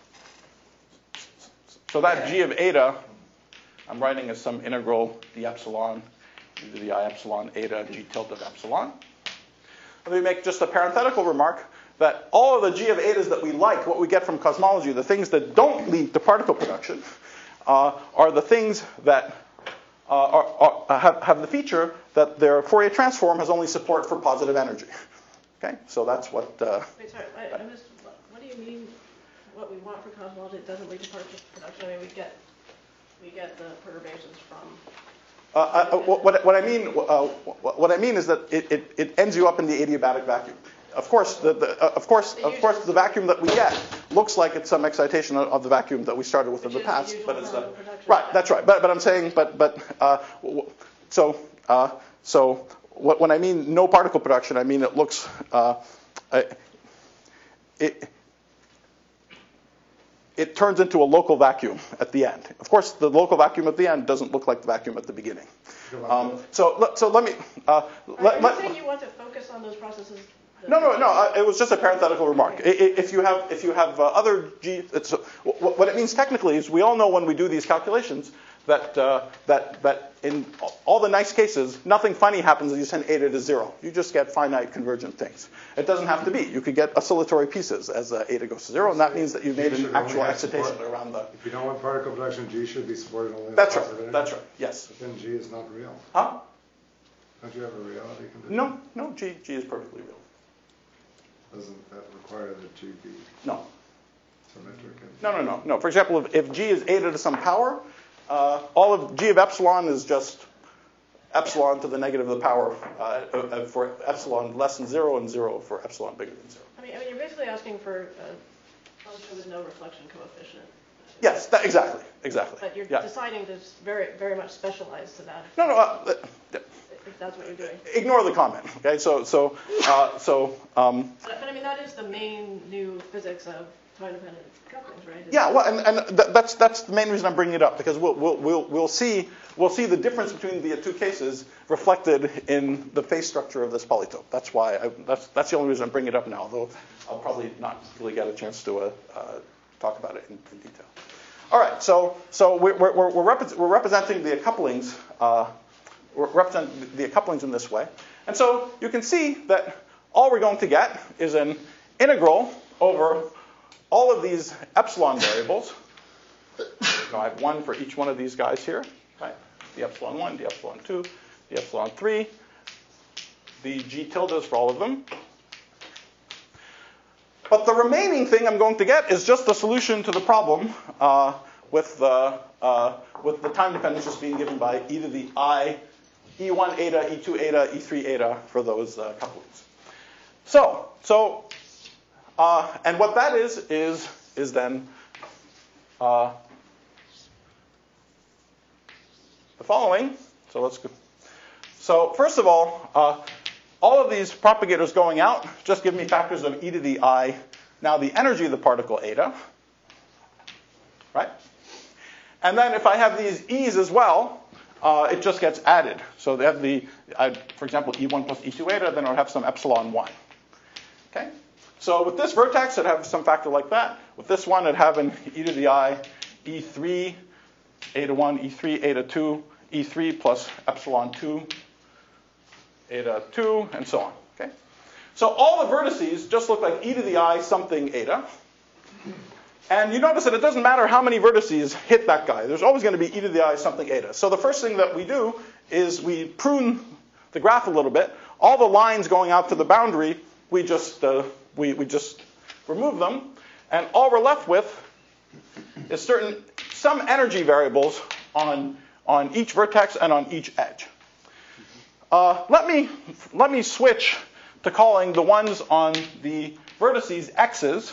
so that g of eta, I'm writing as some integral d epsilon, e to the I epsilon eta g tilde of epsilon. Let me make just a parenthetical remark that all of the g of etas that we like, what we get from cosmology, the things that don't lead to particle production, uh, are the things that uh, are, are, have, have the feature that their Fourier transform has only support for positive energy. Okay, so that's what. Uh, Wait, sorry, I, I missed. What do you mean? What we want for cosmology it doesn't lead to particle production? I mean, we get we get the perturbations from. Uh, uh, what, what I mean, uh, what I mean is that it, it, it ends you up in the adiabatic vacuum. Of course, the, the, uh, of course, of course, the vacuum that we get looks like it's some excitation of, of the vacuum that we started with in the past, but it's uh, right. That's right. But but I'm saying, but but uh, so uh, so what, when I mean no particle production, I mean it looks uh, it. It turns into a local vacuum at the end. Of course, the local vacuum at the end doesn't look like the vacuum at the beginning. Um, so, so let me. Uh, let, Are you let, saying you want to focus on those processes? No, no, no. Uh, it was just a parenthetical remark. I, if you have, if you have uh, other g, it's, uh, what it means technically is we all know when we do these calculations that uh, that that in all the nice cases, nothing funny happens as you send eta to zero. You just get finite convergent things. It doesn't have to be. You could get oscillatory pieces as uh, eta goes to zero, and that means that you made an actual excitation around the. If you don't want particle production, G should be supported only. That's right. That's right. Yes. But then G is not real. Huh? Don't you have a reality condition? No, no. G, G is perfectly real. Doesn't that require that G be no. symmetric? No, no, no, no. For example, if, if G is eta to some power, uh, all of G of epsilon is just epsilon to the negative of the power uh, for epsilon less than zero and zero for epsilon bigger than zero. I mean, I mean, you're basically asking for a function with no reflection coefficient. Yes, that, exactly, exactly. But you're yeah. deciding to very, very much specialize to that. No, no. Uh, if that's what you're doing. Ignore the comment. Okay, so, so, uh, so. Um, but, but I mean, that is the main new physics of time-dependent couplings, right? Is yeah, well, and, and th- that's that's the main reason I'm bringing it up, because we'll we'll we'll we'll see we'll see the difference between the two cases reflected in the phase structure of this polytope. That's why I, that's that's the only reason I'm bringing it up now. Though I'll probably not really get a chance to uh, uh, talk about it in, in detail. All right, so so we're we're we're, repre- we're representing the couplings. Uh, we're representing the couplings in this way, and so you can see that all we're going to get is an integral over all of these epsilon variables. Now I have one for each one of these guys here, right? The epsilon one, the epsilon two, the epsilon three, the g tildes for all of them. But the remaining thing I'm going to get is just the solution to the problem uh, with the uh, with the time dependence just being given by e to the I, e one eta, e two eta, e three eta for those uh, couplings. So, so, uh, and what that is is is then uh, the following. So let's go. So first of all. Uh, All of these propagators going out just give me factors of e to the I, now the energy of the particle eta, right? And then if I have these e's as well, uh, it just gets added. So they have the, I'd, for example, e one plus e two eta, then I would have some epsilon one. Okay? So with this vertex, I'd have some factor like that. With this one, I'd have an e to the I, e three, eta one, e three, eta two, e three plus epsilon two, eta two, and so on. Okay, so all the vertices just look like e to the I something eta. And you notice that it doesn't matter how many vertices hit that guy. There's always going to be e to the I something eta. So the first thing that we do is we prune the graph a little bit, all the lines going out to the boundary, we just, uh, we, we just remove them. And all we're left with is certain, some energy variables on, on each vertex and on each edge. Uh, let me, let me switch to calling the ones on the vertices x's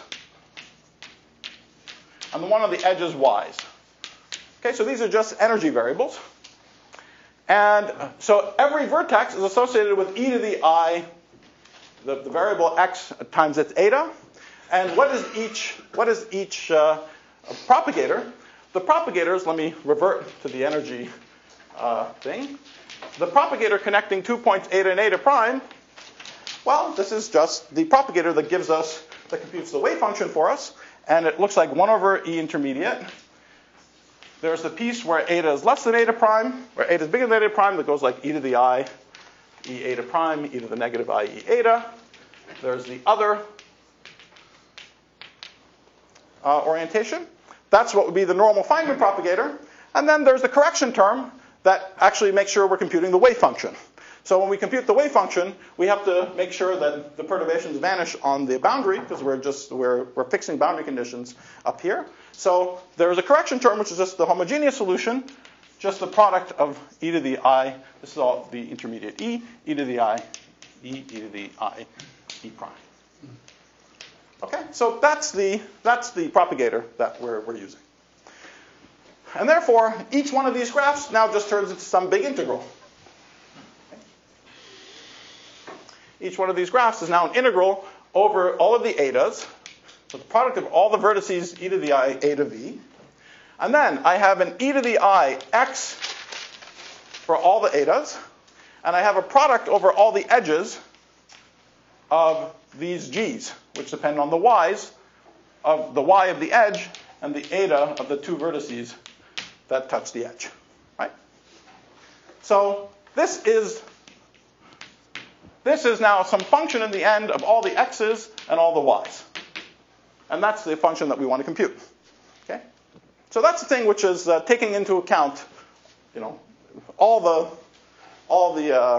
and the one on the edges y's. Okay, so these are just energy variables. And so every vertex is associated with e to the I, the, the variable x times its eta. And what is each, what is each uh, propagator? The propagators, let me revert to the energy uh, thing. The propagator connecting two points eta and eta prime, well, this is just the propagator that gives us, that computes the wave function for us. And it looks like one over e intermediate. There's the piece where eta is less than eta prime, where eta is bigger than eta prime, that goes like e to the I, e eta prime, e to the negative I, e eta. There's the other uh, orientation. That's what would be the normal Feynman propagator. And then there's the correction term that actually makes sure we're computing the wave function. So when we compute the wave function, we have to make sure that the perturbations vanish on the boundary, because we're just we're, we're fixing boundary conditions up here. So there's a correction term, which is just the homogeneous solution, just the product of e to the I. This is all the intermediate e, e to the I, e, e to the I, e prime. Okay, so that's the that's the propagator that we're we're using. And therefore, each one of these graphs now just turns into some big integral. Each one of these graphs is now an integral over all of the etas. So the product of all the vertices e to the I eta v. And then I have an e to the I x for all the etas. And I have a product over all the edges of these g's, which depend on the y's of the y of the edge and the eta of the two vertices that touch the edge. Right? So this is This is now some function in the end of all the x's and all the y's. And that's the function that we want to compute. Okay? So that's the thing which is uh, taking into account, you know, all the, all the, uh,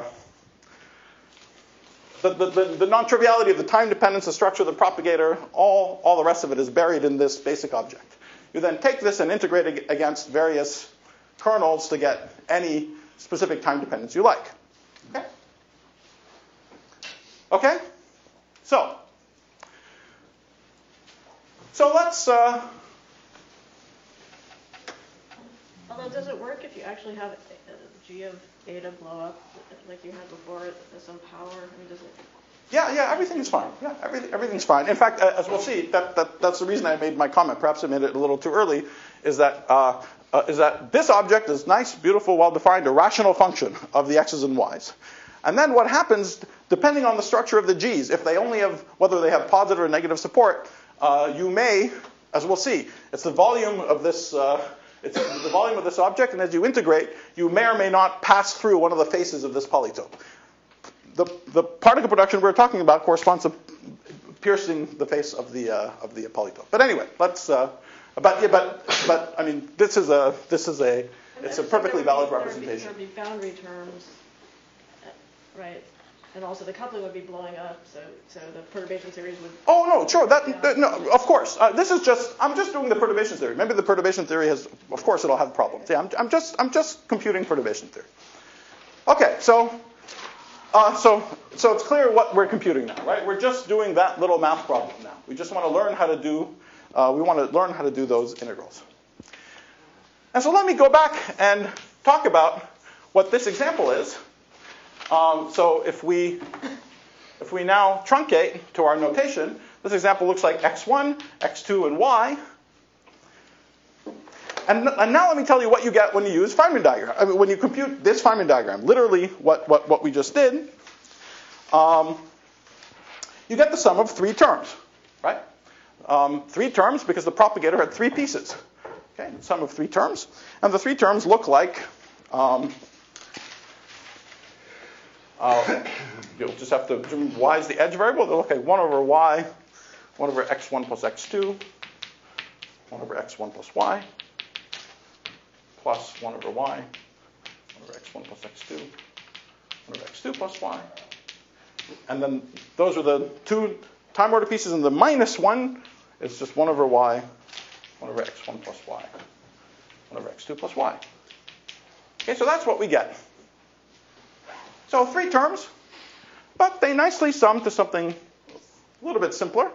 the, the, the, the non-triviality of the time dependence, the structure of the propagator, all, all the rest of it is buried in this basic object. You then take this and integrate it against various kernels to get any specific time dependence you like. Okay? Okay? So, so let's, uh, Although, does it work if you actually have a, a g of eta blow up like you had before with some power? I mean, does it? yeah, yeah, everything's fine. Yeah, everything, everything's fine. In fact, uh, as we'll see, that, that, that's the reason I made my comment. Perhaps I made it a little too early, is that, uh, uh, is that this object is nice, beautiful, well-defined, a rational function of the x's and y's. And then what happens, depending on the structure of the g's, if they only have, whether they have positive or negative support, uh, you may, as we'll see, it's the volume of this, uh, it's the volume of this object, and as you integrate, you may or may not pass through one of the faces of this polytope. The, the particle production we're talking about corresponds to piercing the face of the uh, of the polytope. But anyway, let's. Uh, but yeah, but but I mean, this is a this is a it's a perfectly valid representation. There would be boundary terms, right? And also the coupling would be blowing up, so so the perturbation series would. Oh no, sure. That, that no, of course. Uh, this is just. I'm just doing the perturbation theory. Maybe the perturbation theory has. Of course, it'll have problems. Yeah, I'm, I'm just. I'm just computing perturbation theory. Okay, so. Uh, so, so it's clear what we're computing now, right? We're just doing that little math problem now. We just want to learn how to do. Uh, we want to learn how to do those integrals. And so let me go back and talk about what this example is. Um, so if we, if we now truncate to our notation, this example looks like x one, x two, and y. And, and now let me tell you what you get when you use Feynman diagram. I mean, when you compute this Feynman diagram, literally what, what, what we just did, um, you get the sum of three terms, right? Um, three terms because the propagator had three pieces. Okay, the sum of three terms. And the three terms look like, um, uh, you'll just have to, y is the edge variable. They'll look like one over y, one over x one plus x two, one over x one plus y, plus one over y, one over x one plus x two, one over x two plus y. And then those are the two time order pieces, and the minus one is just one over y, one over x one plus y, one over x two plus y. Okay, so that's what we get. So three terms, but they nicely sum to something a little bit simpler.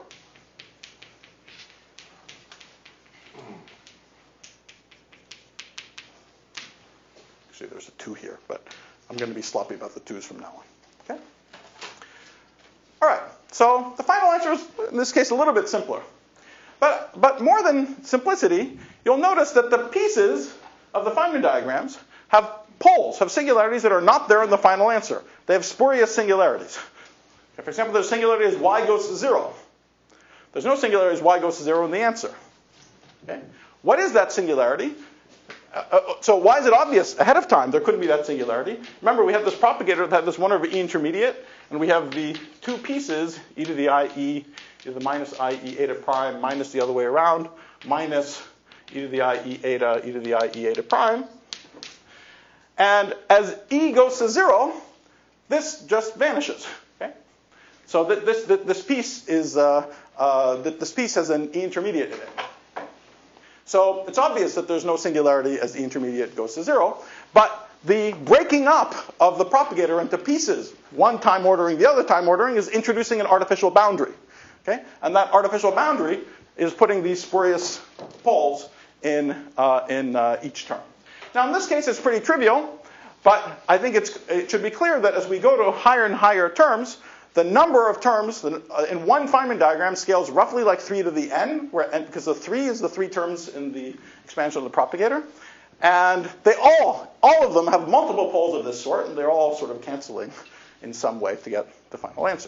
Actually, there's a two here, but I'm going to be sloppy about the twos from now on. Okay? All right, so the final answer is, in this case, a little bit simpler. But, but more than simplicity, you'll notice that the pieces of the Feynman diagrams have poles, have singularities that are not there in the final answer. They have spurious singularities. For example, there's singularity as y goes to zero. There's no singularity as y goes to zero in the answer. Okay? What is that singularity? Uh, uh, so why is it obvious ahead of time there couldn't be that singularity? Remember, we have this propagator that had this one over e intermediate, and we have the two pieces, e to the I e, e to the minus I e eta prime, minus the other way around, minus e to the I e eta, e to the I e eta prime. And as e goes to zero, this just vanishes. Okay? So th this th this piece is uh, uh, th this piece has an e intermediate in it. So it's obvious that there's no singularity as e intermediate goes to zero, but the breaking up of the propagator into pieces, one time ordering, the other time ordering, is introducing an artificial boundary. Okay? And that artificial boundary is putting these spurious poles in, uh, in uh, each term. Now, in this case, it's pretty trivial, but I think it's, it should be clear that as we go to higher and higher terms, the number of terms in one Feynman diagram scales roughly like three to the n, where, and because the three is the three terms in the expansion of the propagator. And they all, all of them have multiple poles of this sort, and they're all sort of canceling in some way to get the final answer.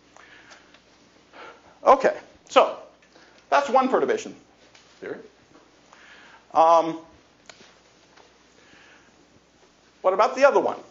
Okay, so that's one perturbation theory. Um, what about the other one?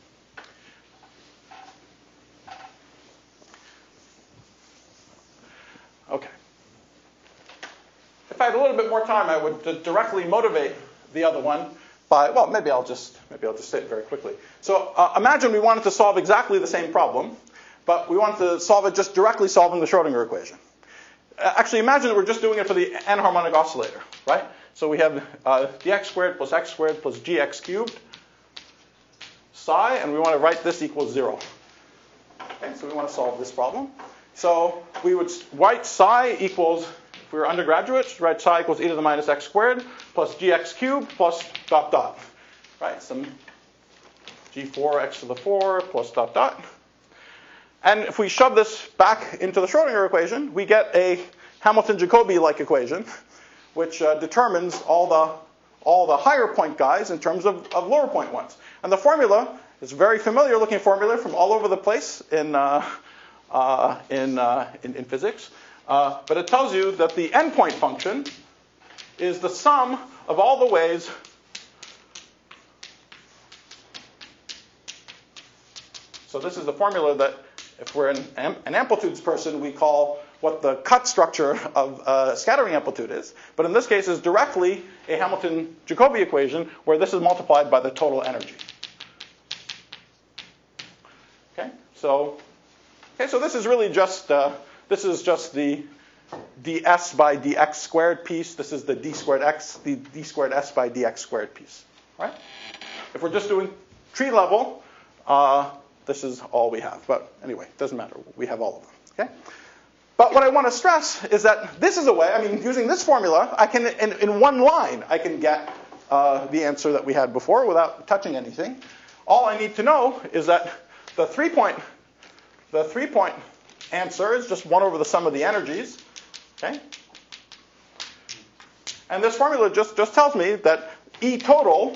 Okay. If I had a little bit more time, I would d directly motivate the other one by, well, maybe I'll just maybe I'll just say it very quickly. So uh, imagine we wanted to solve exactly the same problem, but we wanted to solve it just directly solving the Schrodinger equation. Uh, actually, imagine that we're just doing it for the n-harmonic oscillator, right? So we have uh, dx squared plus x squared plus gx cubed psi, and we want to write this equals zero. Okay, so we want to solve this problem. So we would write psi equals, if we were undergraduates, write psi equals e to the minus x squared plus gx cubed plus dot dot. Right? Some g four x to the four plus dot dot. And if we shove this back into the Schrodinger equation, we get a Hamilton-Jacobi-like equation, which uh, determines all the all the higher point guys in terms of, of lower point ones. And the formula is a very familiar looking formula from all over the place in uh, Uh, in, uh, in, in physics, uh, but it tells you that the endpoint function is the sum of all the ways so this is the formula that if we're an, an amplitudes person, we call what the cut structure of uh, scattering amplitude is, but in this case is directly a Hamilton-Jacobi equation where this is multiplied by the total energy. Okay, so Okay, so this is really just uh, this is just the ds by dx squared piece. This is the d squared x, the d squared s by dx squared piece, right? If we're just doing tree level, uh, this is all we have. But anyway, it doesn't matter. We have all of them. Okay. But what I want to stress is that this is a way. I mean, using this formula, I can in, in one line I can get uh, the answer that we had before without touching anything. All I need to know is that the three point The three-point answer is just one over the sum of the energies, okay? And this formula just, just tells me that E total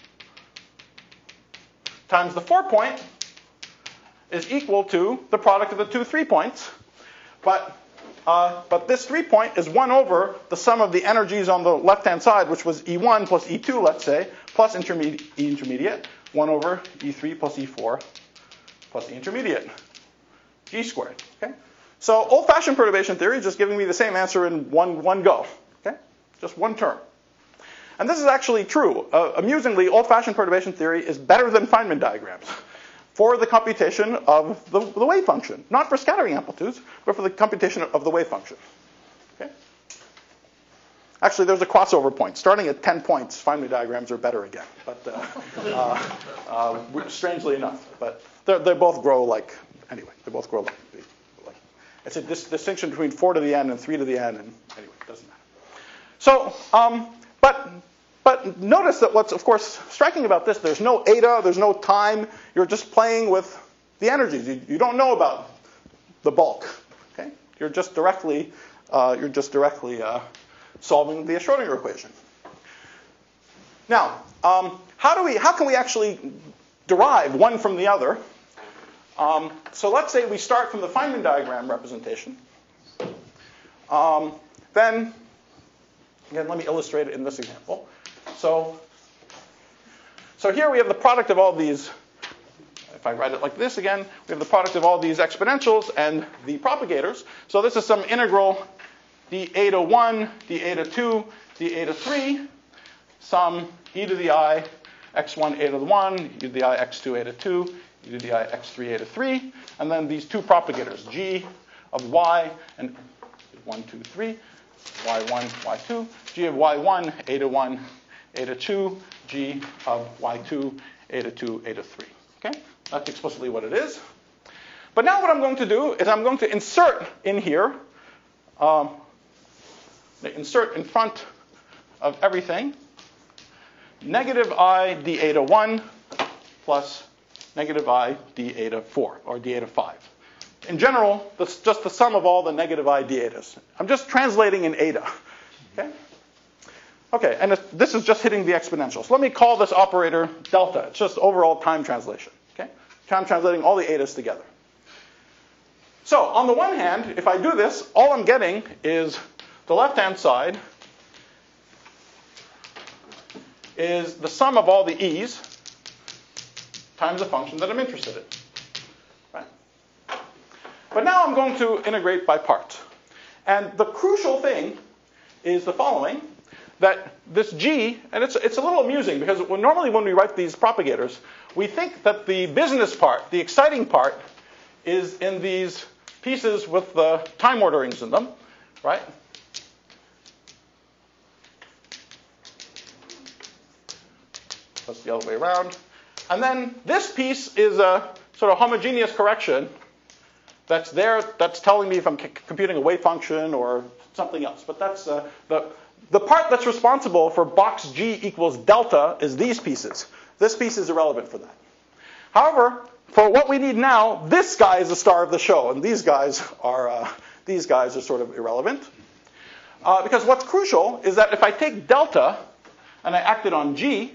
times the four-point is equal to the product of the two three-points. But, uh, but this three-point is one over the sum of the energies on the left-hand side, which was E one plus E two, let's say, plus intermediate, E intermediate, one over E three plus E four plus E intermediate. G squared. Okay? So old-fashioned perturbation theory is just giving me the same answer in one, one go. Okay? Just one term. And this is actually true. Uh, amusingly, old-fashioned perturbation theory is better than Feynman diagrams. for the computation of the, the wave function. Not for scattering amplitudes, but for the computation of the wave function. Okay? Actually, there's a crossover point. Starting at ten points, Feynman diagrams are better again. But uh, uh, uh, strangely enough, but they both grow like anyway. They both grow like, like it's a dis- distinction between four to the n and three to the n, and anyway, it doesn't matter. So, um, but but notice that what's of course striking about this, there's no eta, there's no time. You're just playing with the energies. You, you don't know about the bulk. Okay, you're just directly uh, you're just directly uh, solving the Schrodinger equation. Now, um, how do we? How can we actually derive one from the other? Um, so let's say we start from the Feynman diagram representation. Um, then, again, let me illustrate it in this example. So, so here we have the product of all these. If I write it like this again, we have the product of all these exponentials and the propagators. So this is some integral d eta one, d eta two, d eta three, some e to the I x one eta one, e to the I x two eta two, e to the I x three eta three, and then these two propagators, g of y and one, two, three, y one, y two, g of y one, eta one, eta two, g of y two, eta two, eta three. Okay? That's explicitly what it is. But now what I'm going to do is I'm going to insert in here, um, insert in front of everything, negative I d eta one plus negative I d eta four, or d eta five. In general, that's just the sum of all the negative I d etas. I'm just translating in eta. Okay? Okay, and this is just hitting the exponential. So let me call this operator delta. It's just overall time translation. Okay? I'm translating all the etas together. So on the one hand, if I do this, all I'm getting is the left-hand side is the sum of all the e's times the function that I'm interested in. Right? But now I'm going to integrate by parts. And the crucial thing is the following, that this g, and it's, it's a little amusing because when, normally when we write these propagators, we think that the business part, the exciting part, is in these pieces with the time orderings in them, right? That's the other way around. And then this piece is a sort of homogeneous correction that's there, that's telling me if I'm c- computing a wave function or something else. But that's uh, the, the part that's responsible for box G equals delta is these pieces. This piece is irrelevant for that. However, for what we need now, this guy is the star of the show, and these guys are uh, these guys are sort of irrelevant. Uh, because what's crucial is that if I take delta and I act it on G,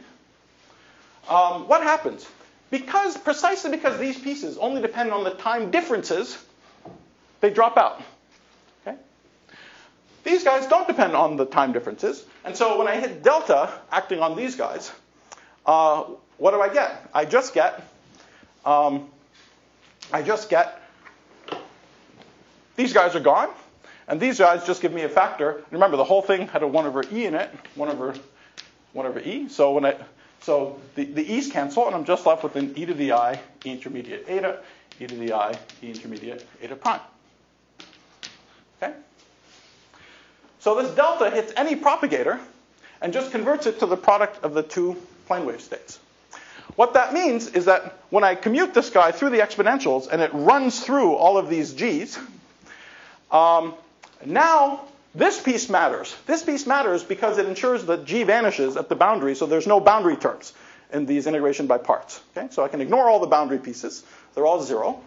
um, what happens? Because precisely because these pieces only depend on the time differences, they drop out. Okay? These guys don't depend on the time differences, and so when I hit delta acting on these guys, uh, what do I get? I just get Um, I just get, these guys are gone, and these guys just give me a factor. Remember, the whole thing had a one over e in it, one over, one over e. So when I, so the, the e's cancel, and I'm just left with an e to the I, e intermediate eta, e to the I, e intermediate eta prime. Okay? So this delta hits any propagator and just converts it to the product of the two plane wave states. What that means is that when I commute this guy through the exponentials and it runs through all of these g's, um, now this piece matters. This piece matters because it ensures that g vanishes at the boundary, so there's no boundary terms in these integration by parts. Okay? So I can ignore all the boundary pieces. They're all zero.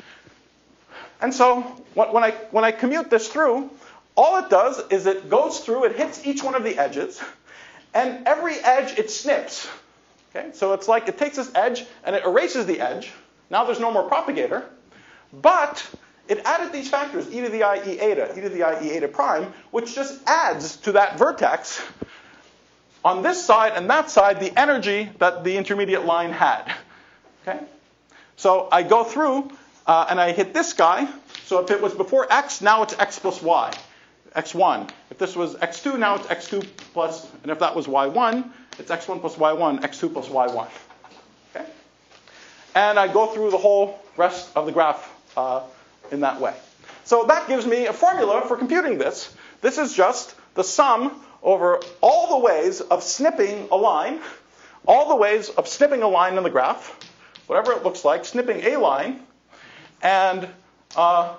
And so when I, when I commute this through, all it does is it goes through, it hits each one of the edges, and every edge it snips. Okay, so it's like it takes this edge and it erases the edge. Now there's no more propagator. But it added these factors, e to the I, e eta, e to the I, e eta prime, which just adds to that vertex on this side and that side the energy that the intermediate line had. Okay, so I go through uh, and I hit this guy. So if it was before x, now it's x plus y, x one. If this was x two, now it's x two plus, and if that was y one, it's x one plus y one, x two plus y one. Okay? and I go through the whole rest of the graph uh, in that way. So that gives me a formula for computing this. This is just the sum over all the ways of snipping a line, all the ways of snipping a line in the graph, whatever it looks like, snipping a line, and uh,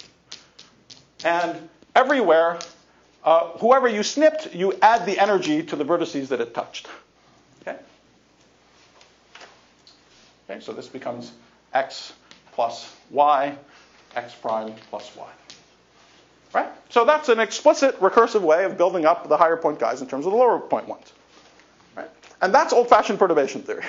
and everywhere, uh, whoever you snipped, you add the energy to the vertices that it touched. Okay? Okay, so this becomes x plus y, x prime plus y. Right? So that's an explicit recursive way of building up the higher point guys in terms of the lower point ones. Right? And that's old-fashioned perturbation theory.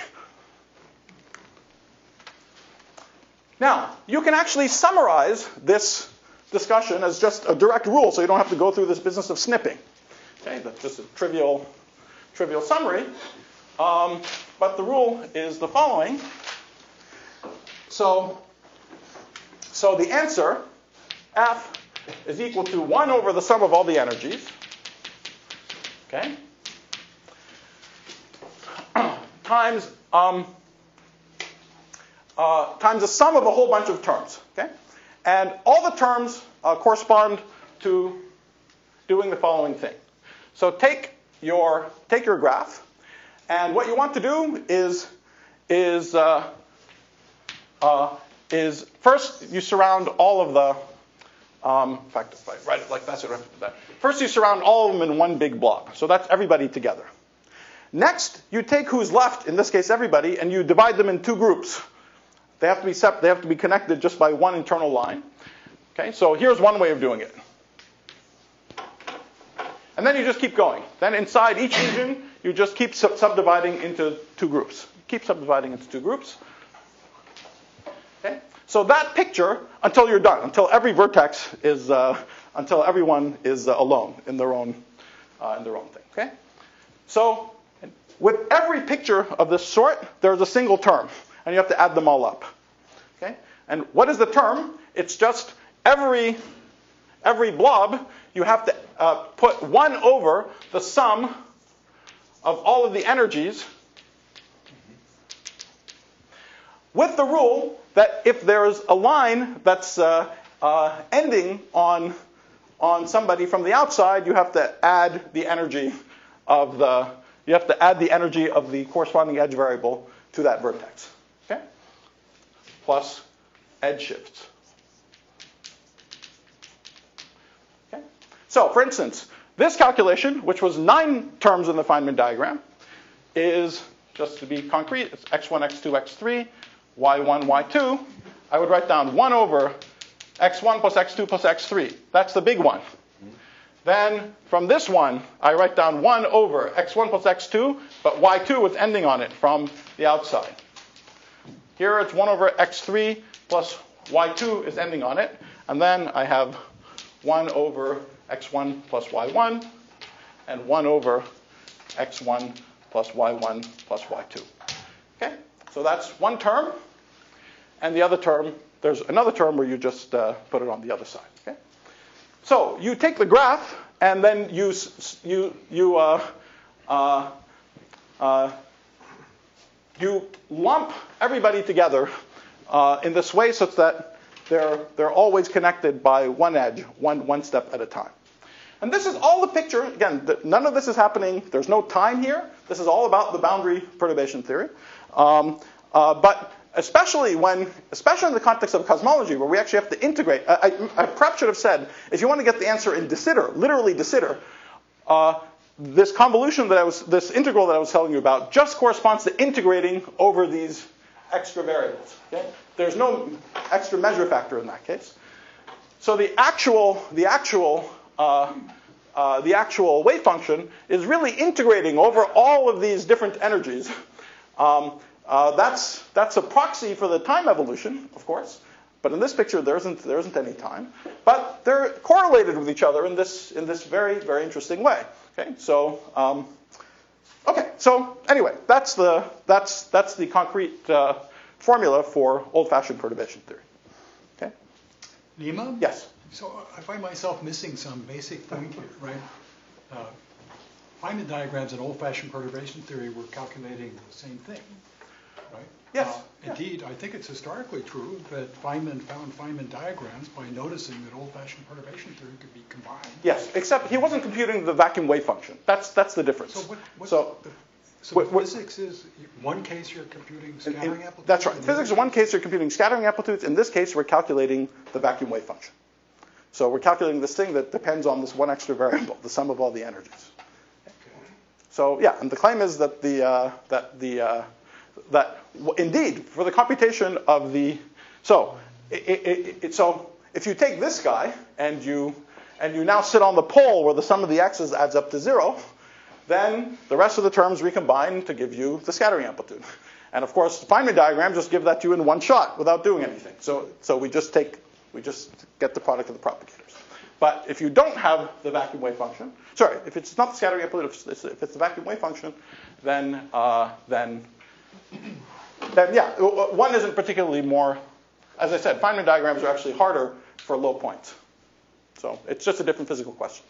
Now, you can actually summarize this discussion as just a direct rule, so you don't have to go through this business of snipping. Okay, that's just a trivial, trivial summary. Um, but the rule is the following. So, so the answer, F, is equal to one over the sum of all the energies. Okay? times um, uh, times the sum of a whole bunch of terms. Okay? And all the terms uh, correspond to doing the following thing. So take your take your graph, and what you want to do is is uh, uh, is first you surround all of the Um, in fact, if I write it like that, so I don't have to do that. First, you surround all of them in one big blob. So that's everybody together. Next, you take who's left, in this case everybody, and you divide them in two groups. They have to be separate. They have to be connected just by one internal line. Okay, so here's one way of doing it. And then you just keep going. Then inside each region, you just keep sub- subdividing into two groups. Keep subdividing into two groups. Okay. So that picture, until you're done, until every vertex is, uh, until everyone is uh, alone in their own, uh, in their own thing. Okay. So with every picture of this sort, there's a single term, and you have to add them all up. Okay. And what is the term? It's just every every blob. You have to uh, put one over the sum of all of the energies, with the rule that if there's a line that's uh, uh, ending on, on somebody from the outside, you have to add the energy of the you have to add the energy of the corresponding edge variable to that vertex. Okay? Plus edge shifts. Okay? So, for instance, this calculation, which was nine terms in the Feynman diagram, is, just to be concrete, it's x one, x two, x three. y one, y two, I would write down one over x one plus x two plus x three. That's the big one. Mm-hmm. Then from this one, I write down one over x one plus x two, but y two is ending on it from the outside. Here it's one over x three plus y two is ending on it. And then I have one over x one plus y one and one over x one plus y one plus y two. Okay? So that's one term, and the other term, there's another term where you just uh, put it on the other side. Okay? So you take the graph, and then you you you uh, uh, uh, you lump everybody together uh, in this way, such that they're they're always connected by one edge, one one step at a time. And this is all the picture. Again, none of this is happening. There's no time here. This is all about the boundary perturbation theory. Um, uh, but especially when, especially in the context of cosmology, where we actually have to integrate, I, I, I perhaps should have said, if you want to get the answer in de Sitter, literally de Sitter, uh, this convolution that I was, this integral that I was telling you about, just corresponds to integrating over these extra variables. Okay? There's no extra measure factor in that case. So the actual, the actual, uh, uh, the actual wave function is really integrating over all of these different energies. Um, uh, that's that's a proxy for the time evolution, of course, but in this picture there isn't there isn't any time. But they're correlated with each other in this in this very very interesting way. Okay, so um, okay, so anyway, that's the that's that's the concrete uh, formula for old-fashioned perturbation theory. Okay. Nima? Yes. So I find myself missing some basic point here, right? Uh, Feynman diagrams in old-fashioned perturbation theory were calculating the same thing. right? Yes. Uh, Indeed, I think it's historically true that Feynman found Feynman diagrams by noticing that old-fashioned perturbation theory could be combined. Yes, except he wasn't computing the vacuum wave function. That's that's the difference. So what, what So, the, so what- what- physics is, one case you're computing in- scattering in- amplitude? that's right. and In the physics, other in one case, you're computing scattering amplitudes. In this case, we're calculating the vacuum wave function. So we're calculating this thing that depends on this one extra variable, the sum of all the energies. So yeah, and the claim is that the uh, that the uh, that w- indeed for the computation of the so it, it, it, so if you take this guy and you and you now sit on the pole where the sum of the x's adds up to zero, then the rest of the terms recombine to give you the scattering amplitude. And of course, the Feynman diagram just give that to you in one shot without doing anything. So so we just take we just get the product of the propagators. But if you don't have the vacuum wave function, sorry, if it's not the scattering amplitude, if it's, if it's the vacuum wave function, then uh, then then yeah, one isn't particularly more. As I said, Feynman diagrams are actually harder for low points. So it's just a different physical question.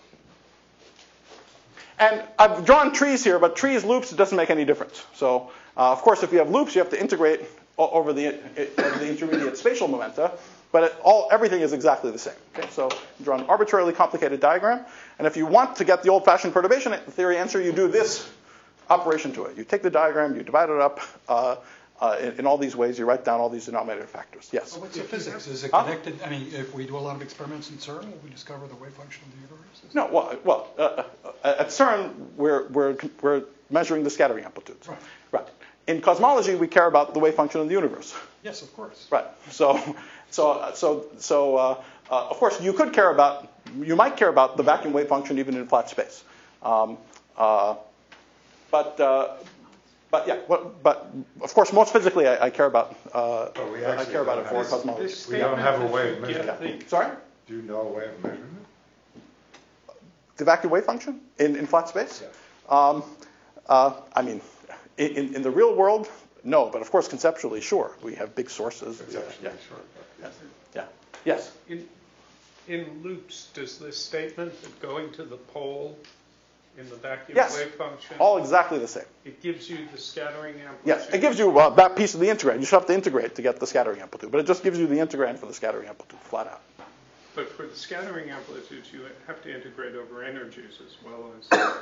And I've drawn trees here, but trees, loops, it doesn't make any difference. So uh, of course, if you have loops, you have to integrate o- over the over the intermediate spatial momenta. But it, all everything is exactly the same. Okay, so you draw an arbitrarily complicated diagram, and if you want to get the old-fashioned perturbation theory answer, you do this operation to it. You take the diagram, you divide it up uh, uh, in, in all these ways. You write down all these denominator factors. Yes. So what's the physics? Is it Huh? connected? I mean, if we do a lot of experiments in CERN, will we discover the wave function of the universe? Is No. Well, well uh, uh, at CERN, we're we're we're measuring the scattering amplitudes. Right. Right. In cosmology, we care about the wave function of the universe. Yes, of course. Right. So, so, so, so, uh, uh, of course, you could care about, you might care about the vacuum wave function even in flat space. Um, uh, but, uh, but yeah, but, but of course, most physically, I, I care about, uh, But we I actually care about it don't for have- cosmology. This We don't have a statement way that of you measuring get it. the- Sorry? Do you know a way of measuring it? The vacuum wave function in, in flat space? Yeah. Um, uh, I mean, in, in the real world, no, but of course, conceptually, sure. We have big sources. Conceptually, Yeah. sure. but- Yeah. Yes. In, in loops, does this statement that going to the pole in the vacuum Yes. wave function, All exactly the same. it gives you the scattering amplitude? Yes, it gives you uh, that piece of the integrand. You should have to integrate to get the scattering amplitude, but it just gives you the integrand for the scattering amplitude, flat out. But for the scattering amplitudes, you have to integrate over energies as well as,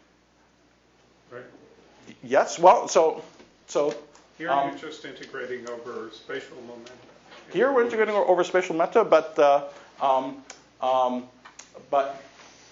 right? Yes, well, so so Here Um, you're just integrating over spatial momentum. here we're integrating o- over spatial meta, but uh, um, um, but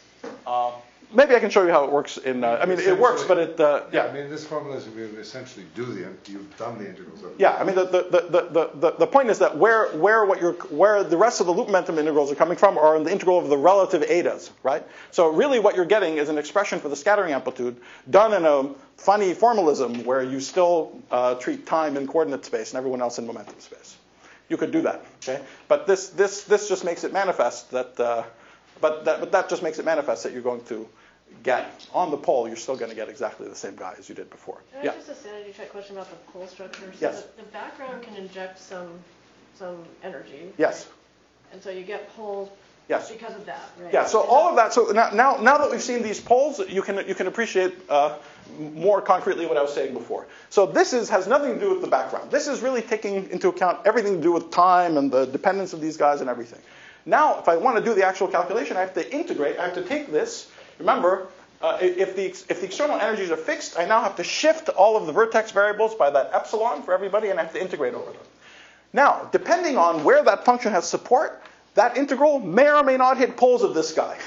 uh, maybe I can show you how it works in. Uh, I mean, it works, but it uh, Yeah, I yeah. mean, this formula is you essentially do the, you've done the integrals of it. Yeah, I mean the, the, the, the, the, the point is that where where what you're where the rest of the loop momentum integrals are coming from are in the integral of the relative etas, right? So really what you're getting is an expression for the scattering amplitude done in a funny formalism where you still uh, treat time in coordinate space and everyone else in momentum space. You could do that, okay? But this this this just makes it manifest that uh, but that but that just makes it manifest that you're going to get on the pole, you're still going to get exactly the same guy as you did before. And Yeah. just a sanity check question about the pole structure. So Yes. the, the background can inject some some energy. Yes. And so you get poles Yes. because of that, right? Yeah, so all of that, so now, now, now that we've seen these poles, you can, you can appreciate uh, more concretely what I was saying before. So this is, has nothing to do with the background. This is really taking into account everything to do with time and the dependence of these guys and everything. Now, if I want to do the actual calculation, I have to integrate, I have to take this, remember, uh, if, the, if the external energies are fixed, I now have to shift all of the vertex variables by that epsilon for everybody, and I have to integrate over them. Now, depending on where that function has support, that integral may or may not hit poles of this guy.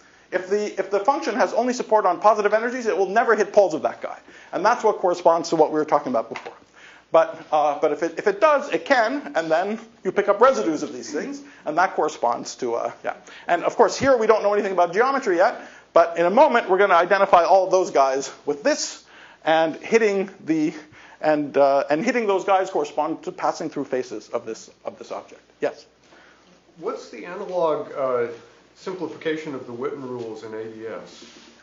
If the, if the function has only support on positive energies, it will never hit poles of that guy. And that's what corresponds to what we were talking about before. But, uh, but if, it, if it does, it can, and then you pick up residues of these things, and that corresponds to, uh, yeah. And of course, here we don't know anything about geometry yet, but in a moment, we're going to identify all of those guys with this, and hitting the, and, uh, and hitting those guys correspond to passing through faces of this, of this object. Yes? What's the analog uh, simplification of the Witten rules in A D S?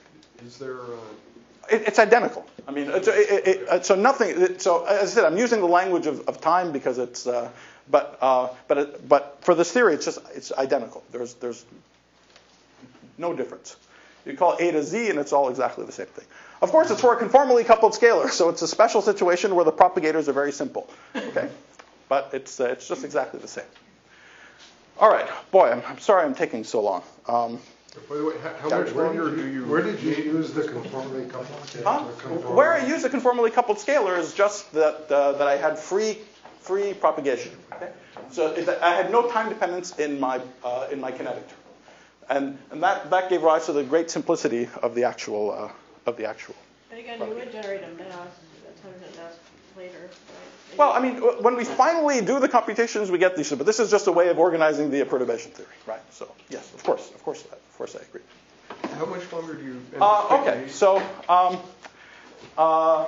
Is there? Uh... It, it's identical. I mean, it's, it, it, it, so nothing. It, so as I said, I'm using the language of, of time because it's. Uh, but uh, but it, but for this theory, it's just it's identical. There's there's no difference You call A to Z, and it's all exactly the same thing. Of course, it's for a conformally coupled scalar, so it's a special situation where the propagators are very simple. Okay, but it's uh, it's just exactly the same. All right, boy, I'm, I'm sorry I'm taking so long. Um, By the way, how, how much longer do you? Where did you use the conformally coupled scalar? huh? Conformally. Where I use a conformally coupled scalar is just that uh, that I had free free propagation. Okay? So it, I had no time dependence in my uh, in my kinetic term, and and that, that gave rise to the great simplicity of the actual uh, of the actual. But again, you would generate a mass, a time dependent mass later, right? Well, I mean, when we finally do the computations, we get these. But this is just a way of organizing the perturbation theory, right? So yes, of course, of course, of course, I agree. How much longer do you? Uh, okay, so um, uh,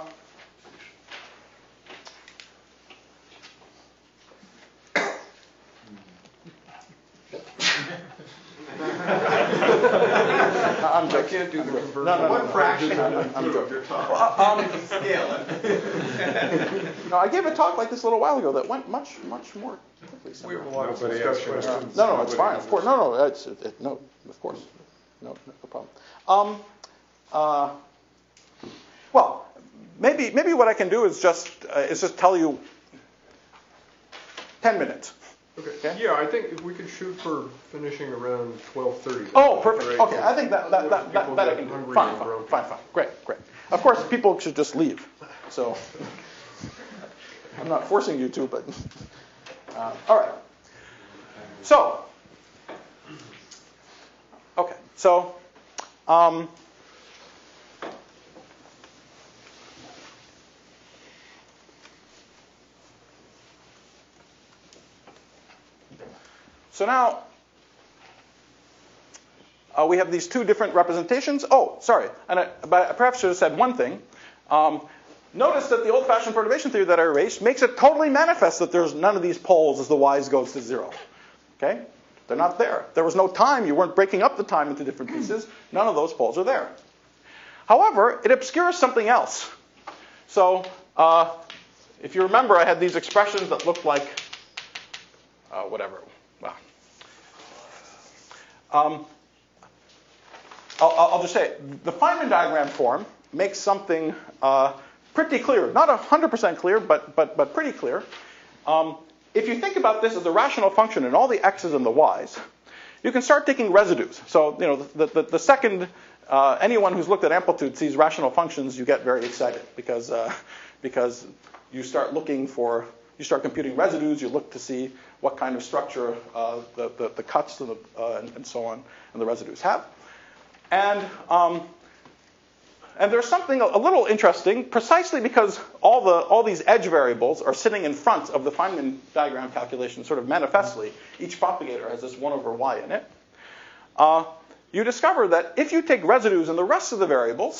I'm joking. I can't do the conversion. No, no, no, What no. fraction I'm, of I'm the joking. you're talking? Well, um, Scale it. no, I gave a talk like this a little while ago that went much, much more quickly. We have a somehow. lot of Nobody asked discussion. questions. No, no, it's fine. Of course, no, no, it's it, it, no, of course, no, no problem. Um, uh, well, maybe maybe what I can do is just uh, is just tell you ten minutes. Okay. Okay. Yeah, I think if we could shoot for finishing around twelve thirty. Oh, perfect. Okay, I think that that that, that, People that I get can do. hungry Fine, and fine, grumpy. fine, fine. Great, great. Of course, people should just leave. So I'm not forcing you to, but uh, all right. So okay, so um, so now uh, we have these two different representations. Oh, sorry, and I, but I perhaps should have said one thing. Um, notice that the old-fashioned perturbation theory that I erased makes it totally manifest that there's none of these poles as the y's goes to zero. Okay? They're not there. There was no time. You weren't breaking up the time into different pieces. None of those poles are there. However, it obscures something else. So uh, if you remember, I had these expressions that looked like uh, whatever. Well, um, I'll, I'll just say, the Feynman diagram form makes something uh, pretty clear. Not one hundred percent clear, but, but, but pretty clear. Um, if you think about this as a rational function and all the x's and the y's, you can start taking residues. So, you know, the, the, the second uh, anyone who's looked at amplitude sees rational functions, you get very excited because, uh, because you start looking for, you start computing residues, you look to see what kind of structure uh, the, the, the cuts and, the, uh, and, and so on and the residues have. And, um, and there's something a little interesting, precisely because all, the, all these edge variables are sitting in front of the Feynman diagram calculation sort of manifestly. Each propagator has this one over y in it. Uh, you discover that if you take residues in the rest of the variables,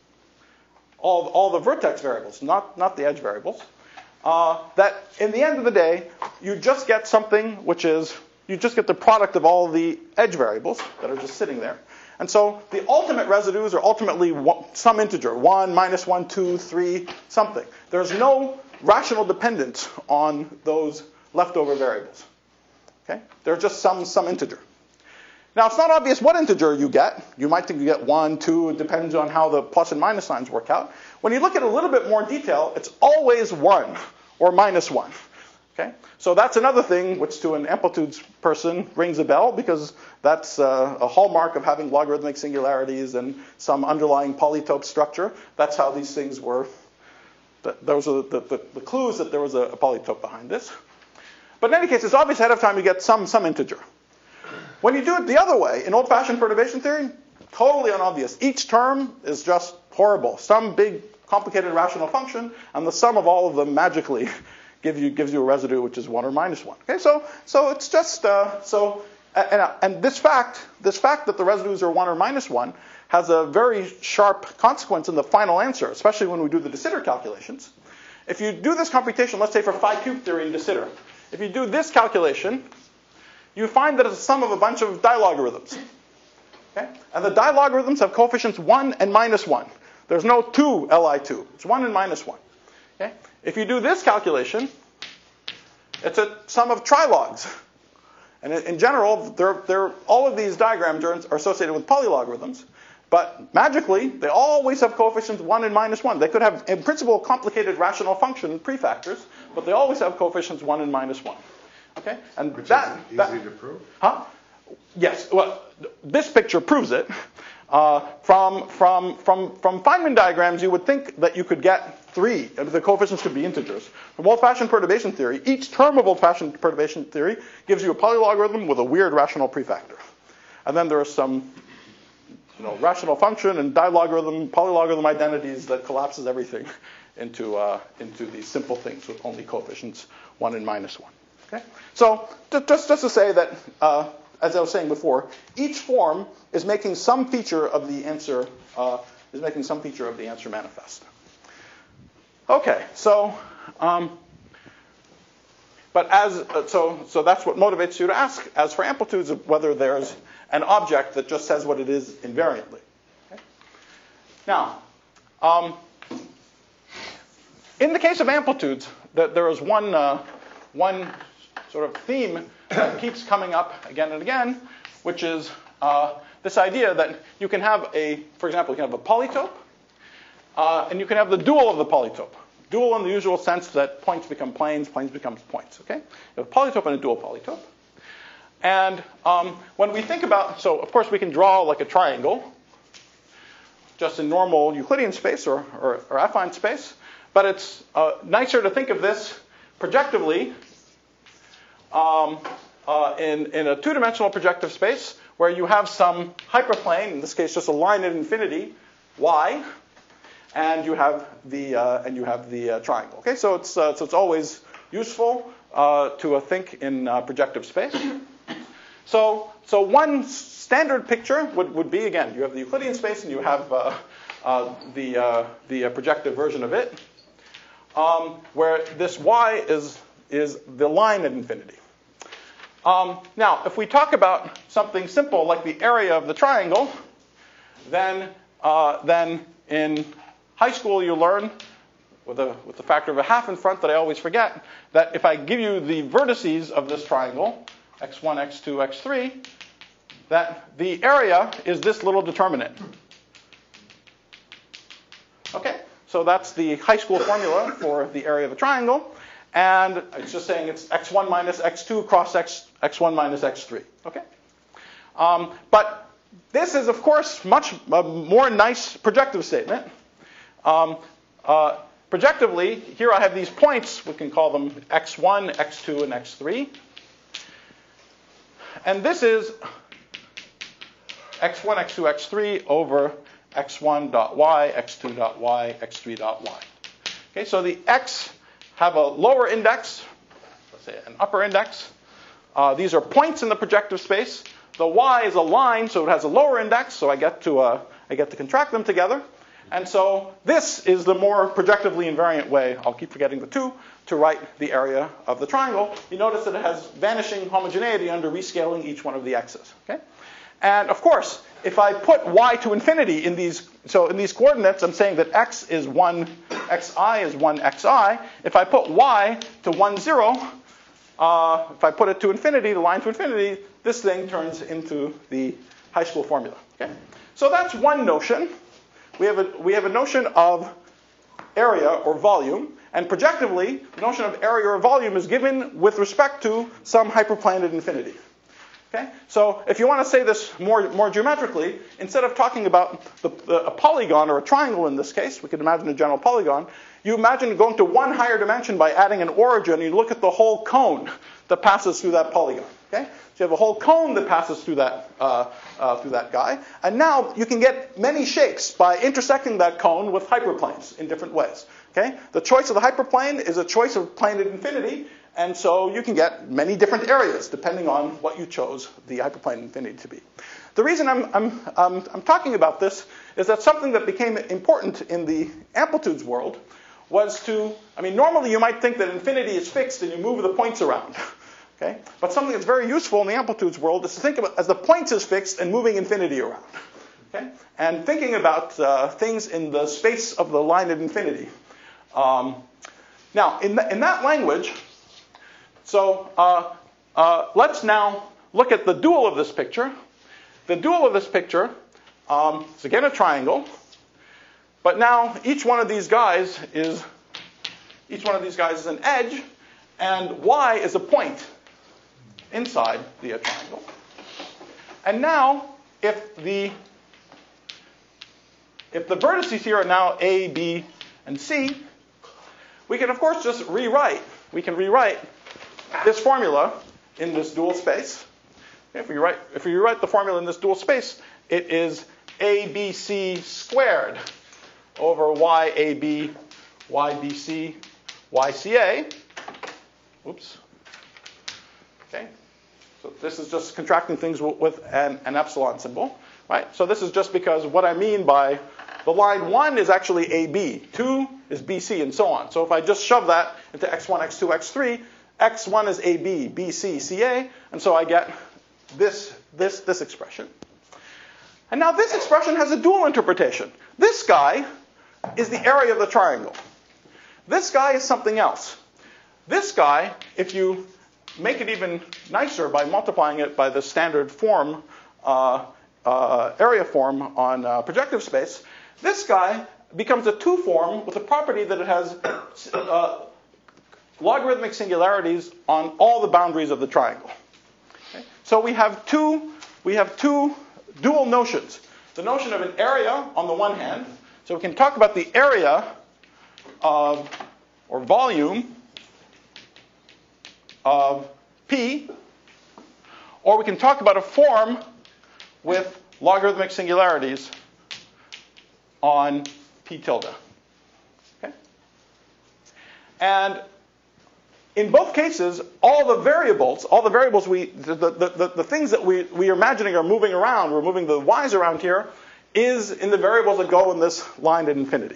all, all the vertex variables, not, not the edge variables, uh, that in the end of the day, you just get something which is, you just get the product of all the edge variables that are just sitting there. And so the ultimate residues are ultimately one, some integer, one, minus one, two, three, something. There's no rational dependence on those leftover variables. Okay? They're just some, some integer. Now, it's not obvious what integer you get. You might think you get one, two. It depends on how the plus and minus signs work out. When you look at a little bit more detail, it's always one or minus one. Okay? So that's another thing which to an amplitudes person rings a bell, because that's uh, a hallmark of having logarithmic singularities and some underlying polytope structure. That's how these things were. Those are the, the, the clues that there was a, a polytope behind this. But in any case, it's obvious ahead of time you get some, some integer. When you do it the other way, in old-fashioned perturbation theory, totally unobvious. Each term is just horrible. Some big, complicated rational function, and the sum of all of them magically give you, gives you a residue which is one or minus one. Okay, so so it's just uh, so, and, and this fact, this fact that the residues are one or minus one, has a very sharp consequence in the final answer, especially when we do the de Sitter calculations. If you do this computation, let's say for phi cube theory in de Sitter, if you do this calculation, you find that it's a sum of a bunch of dilogarithms. Okay? And the dilogarithms have coefficients one and minus one. There's no two L I two. It's one and minus one. Okay? If you do this calculation, it's a sum of trilogs. And in general, they're, they're, all of these diagram germs are associated with polylogarithms. But magically, they always have coefficients one and minus one. They could have, in principle, complicated rational function prefactors, but they always have coefficients one and minus one. Okay? And Which that, is easy that, to prove. Huh? Yes. Well, this picture proves it. Uh, from, from, from, from Feynman diagrams, you would think that you could get three. The coefficients could be integers. From old-fashioned perturbation theory, each term of old-fashioned perturbation theory gives you a polylogarithm with a weird rational prefactor. And then there are some you know, rational function and dilogarithm, polylogarithm identities that collapses everything into, uh, into these simple things with only coefficients one and minus one. Okay? So just, just to say that, uh, as I was saying before, each form is making some feature of the answer uh, is making some feature of the answer manifest. Okay, so um, but as uh, so so that's what motivates you to ask. As for amplitudes, of whether there's an object that just says what it is invariantly. Okay? Now, um, in the case of amplitudes, that there is one uh, one sort of theme that keeps coming up again and again, which is uh, this idea that you can have a, for example, you can have a polytope, uh, and you can have the dual of the polytope. Dual in the usual sense that points become planes, planes becomes points. Okay, you have a polytope and a dual polytope. And um, when we think about, so of course we can draw like a triangle, just in normal Euclidean space or, or, or affine space, but it's uh, nicer to think of this projectively um, uh, in, in a two-dimensional projective space where you have some hyperplane, in this case just a line at infinity, y, and you have the uh, and you have the uh, triangle. Okay, so it's uh, so it's always useful uh, to uh, think in uh, projective space. So, so one standard picture would, would be, again, you have the Euclidean space and you have uh, uh, the, uh, the uh, projective version of it, um, where this y is, is the line at infinity. Um, now, if we talk about something simple like the area of the triangle, then, uh, then in high school you learn, with a, with the factor of a half in front that I always forget, that if I give you the vertices of this triangle, x one, x two, x three, that the area is this little determinant. Okay, so that's the high school formula for the area of a triangle, and it's just saying it's x one minus x two cross x, x1 minus x three. Okay, um, but this is, of course, much uh, more nice projective statement. Um, uh, projectively, here I have these points. We can call them x one, x two, and x three. And this is x one, x two, x three over x one dot y, x two dot y, x three dot y. Okay, so the x have a lower index, let's say an upper index. Uh, these are points in the projective space. The y is a line, so it has a lower index, so I get to uh, I get to contract them together. And so this is the more projectively invariant way, I'll keep forgetting the two, to write the area of the triangle. You notice that it has vanishing homogeneity under rescaling each one of the x's. Okay? And of course, if I put y to infinity in these, so in these coordinates, I'm saying that x is one, xi is one xi. If I put y to one, zero, uh, if I put it to infinity, the line to infinity, this thing turns into the high school formula. Okay? So that's one notion. We have a, we have a notion of area or volume, and projectively, the notion of area or volume is given with respect to some hyperplane at infinity. Okay? So if you want to say this more, more geometrically, instead of talking about the, the, a polygon or a triangle in this case, we could imagine a general polygon, you imagine going to one higher dimension by adding an origin, and you look at the whole cone that passes through that polygon. Okay? So you have a whole cone that passes through that, uh, uh, through that guy. And now you can get many shapes by intersecting that cone with hyperplanes in different ways. Okay? The choice of the hyperplane is a choice of plane at infinity, and so you can get many different areas depending on what you chose the hyperplane at infinity to be. The reason I'm, I'm, um, I'm talking about this is that something that became important in the amplitudes world was to, I mean, normally you might think that infinity is fixed and you move the points around. Okay? But something that's very useful in the amplitudes world is to think about as the points is fixed and moving infinity around. Okay? And thinking about uh, things in the space of the line at infinity. Um, now, in, th- in that language, so uh, uh, let's now look at the dual of this picture. The dual of this picture Um, it's again a triangle. But now each one of these guys is each one of these guys is an edge, and y is a point inside the triangle. And now if the if the vertices here are now A, B, and C, we can of course just rewrite. We can rewrite this formula in this dual space. If we write if we rewrite the formula in this dual space, it is A B C squared over Y A B, Y B C, Y C A. Oops. Okay. So this is just contracting things w- with an, an epsilon symbol, right? So this is just because what I mean by the line one is actually A B, two is B C, and so on. So if I just shove that into x one, x two, x three, x one is A B, B C, C A, and so I get this, this, this expression. And now this expression has a dual interpretation. This guy is the area of the triangle. This guy is something else. This guy, if you make it even nicer by multiplying it by the standard form, uh, uh, area form on uh, projective space, this guy becomes a two form with the property that it has uh, logarithmic singularities on all the boundaries of the triangle. Okay? So we have two, we have two dual notions. The notion of an area on the one hand. So we can talk about the area of, or volume of P, or we can talk about a form with logarithmic singularities on P tilde. Okay? And in both cases, all the variables, all the variables we, the, the, the, the things that we, we are imagining are moving around, we're moving the y's around here, is in the variables that go in this line at infinity.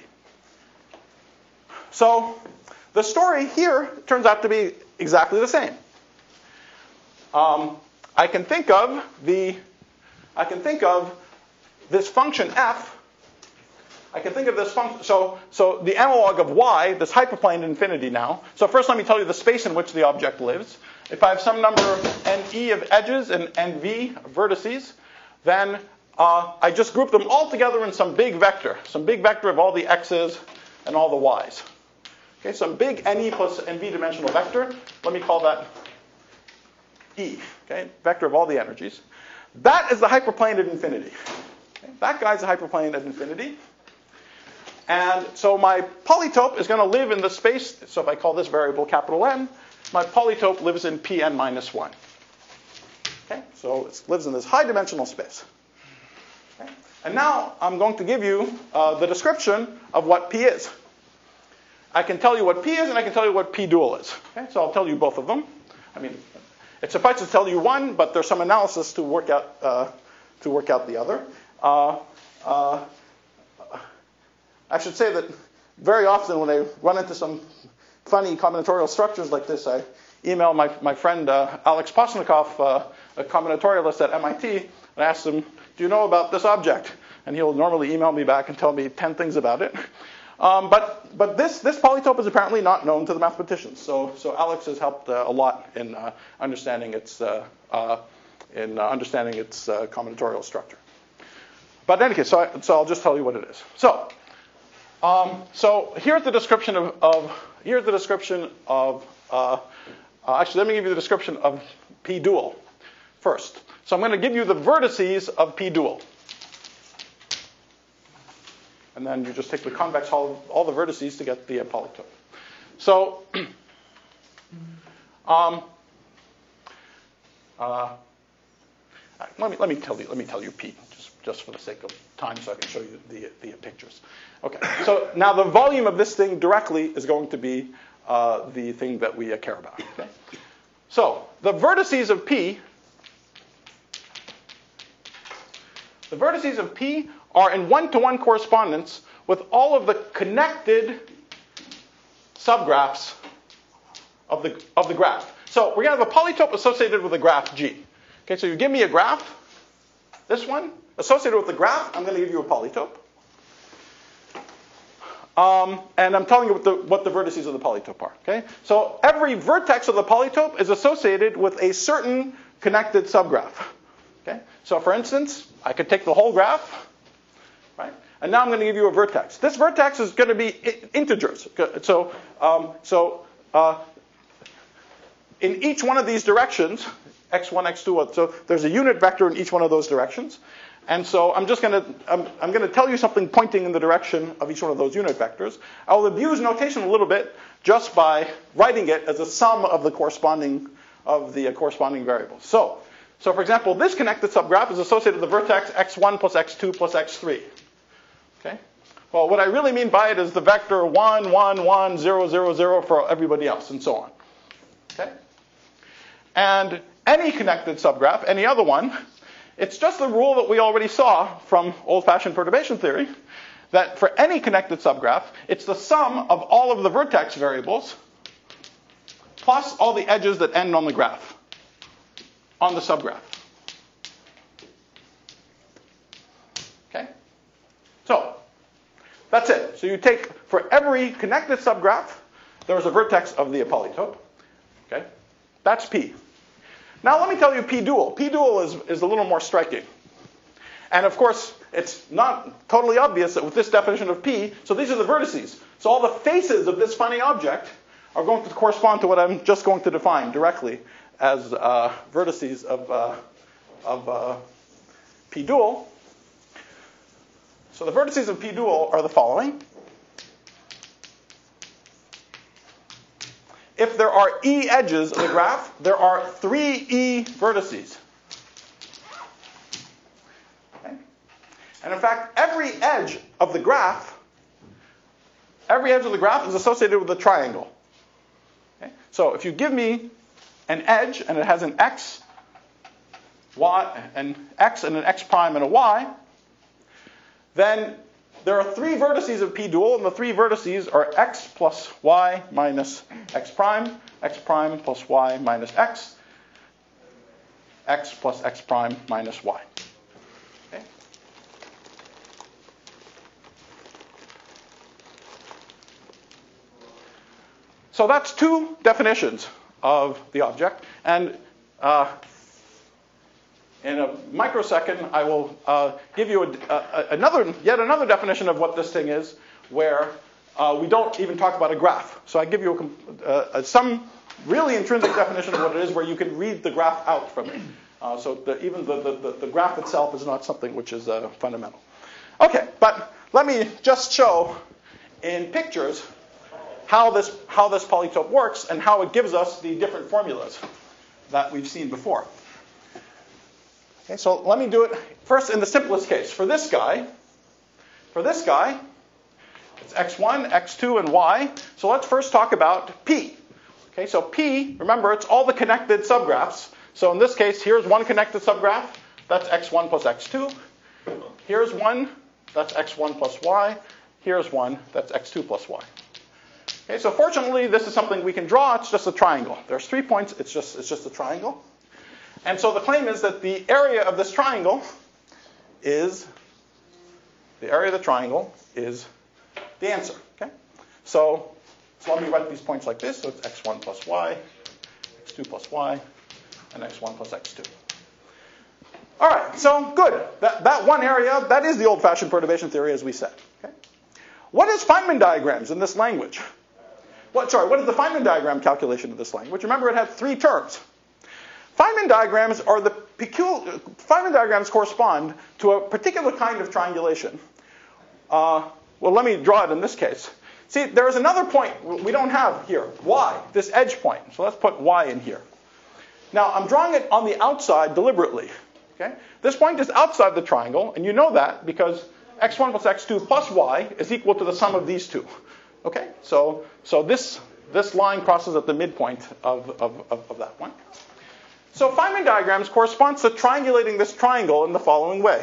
So the story here turns out to be exactly the same. Um, I can think of the, I can think of this function f. I can think of this function. So, so the analog of y, this hyperplane at infinity now. So first, let me tell you the space in which the object lives. If I have some number n e of edges and n v of vertices, then Uh, I just group them all together in some big vector, some big vector of all the x's and all the y's. Okay, some big ne plus nv dimensional vector. Let me call that E, okay, vector of all the energies. That is the hyperplane at infinity. Okay, that guy's a hyperplane at infinity. And so my polytope is going to live in the space, so if I call this variable capital N, my polytope lives in Pn minus one. Okay, so it lives in this high dimensional space. Okay. And now I'm going to give you uh, the description of what P is. I can tell you what P is, and I can tell you what P dual is. Okay, so I'll tell you both of them. I mean, it suffices to tell you one, but there's some analysis to work out uh, to work out the other. Uh, uh, I should say that very often when I run into some funny combinatorial structures like this, I email my my friend uh, Alex Posnikoff, uh, a combinatorialist at M I T, and ask him, do you know about this object? And he'll normally email me back and tell me ten things about it. Um, but but this, this polytope is apparently not known to the mathematicians. So so Alex has helped uh, a lot in uh, understanding its uh, uh, in uh, understanding its uh, combinatorial structure. But in any case, so, I, so I'll just tell you what it is. So um, so here's the description of, of here's the description of uh, uh, actually let me give you the description of P dual first. So I'm going to give you the vertices of P dual. And then you just take the convex hull of all the vertices to get the uh, polytope. So um, uh, let me let me tell you let me tell you P just just for the sake of time, so I can show you the the pictures. Okay. So now the volume of this thing directly is going to be uh, the thing that we uh, care about. Okay. So the vertices of P. The vertices of P are in one-to-one correspondence with all of the connected subgraphs of the, of the graph. So we're going to have a polytope associated with a graph G. Okay, so you give me a graph, this one, associated with the graph, I'm going to give you a polytope. Um, and I'm telling you what the, what the vertices of the polytope are. Okay? So every vertex of the polytope is associated with a certain connected subgraph. Okay? So for instance, I could take the whole graph, right? And now I'm going to give you a vertex. This vertex is going to be I- integers. So, um, so uh, in each one of these directions, x one, x two, so there's a unit vector in each one of those directions. And so I'm just going to I'm, I'm going to tell you something pointing in the direction of each one of those unit vectors. I'll abuse notation a little bit just by writing it as a sum of the corresponding of the uh, corresponding variables. So, so for example, this connected subgraph is associated with the vertex x one plus x two plus x three. Okay. Well, what I really mean by it is the vector one, one, one, zero, zero, zero for everybody else, and so on. Okay. And any connected subgraph, any other one, it's just the rule that we already saw from old-fashioned perturbation theory, that for any connected subgraph, it's the sum of all of the vertex variables plus all the edges that end on the graph, on the subgraph. Okay? So, that's it. So you take, for every connected subgraph, there's a vertex of the polytope. Okay? That's P. Now let me tell you P dual. P dual is, is a little more striking. And of course, it's not totally obvious that with this definition of P, so these are the vertices. So all the faces of this funny object are going to correspond to what I'm just going to define directly as uh, vertices of, uh, of uh, P dual. So the vertices of P dual are the following. If there are E edges of the graph, there are three E vertices. Okay? And in fact, every edge of the graph, every edge of the graph is associated with a triangle. Okay? So if you give me an edge and it has an x, y, an x and an x prime and a y, then there are three vertices of P dual, and the three vertices are x plus y minus x prime, x prime plus y minus x, x plus x prime minus y. Okay? So that's two definitions of the object, and uh, in a microsecond, I will uh, give you a, a, another, yet another definition of what this thing is, where uh, we don't even talk about a graph. So I give you a, uh, some really intrinsic definition of what it is, where you can read the graph out from it. Uh, so the, even the, the, the graph itself is not something which is uh, fundamental. Okay, but let me just show in pictures how this, how this polytope works and how it gives us the different formulas that we've seen before. Okay, so let me do it first in the simplest case. For this guy, for this guy, it's x one, x two, and y. So let's first talk about P. Okay, so P, remember, it's all the connected subgraphs. So in this case, here's one connected subgraph. That's x one plus x two. Here's one. That's x one plus y. Here's one. That's x two plus y. Okay, so fortunately, this is something we can draw. It's just a triangle. There's three points. It's just, it's just a triangle. And so the claim is that the area of this triangle is, the area of the triangle is the answer. Okay? So, so let me write these points like this. So it's x one plus y, x two plus y, and x one plus x two. All right, so good. That, that one area, that is the old-fashioned perturbation theory, as we said. Okay? What is Feynman diagrams in this language? What, sorry, what is the Feynman diagram calculation of this language? Remember, it had three terms. Feynman diagrams are the peculiar. Feynman diagrams correspond to a particular kind of triangulation. Uh, well, let me draw it in this case. See, there is another point we don't have here, y, this edge point. So let's put y in here. Now, I'm drawing it on the outside deliberately. Okay? This point is outside the triangle, and you know that because x one plus x two plus y is equal to the sum of these two. Okay? So, so this, this line crosses at the midpoint of, of, of, of that one. So Feynman diagrams corresponds to triangulating this triangle in the following way.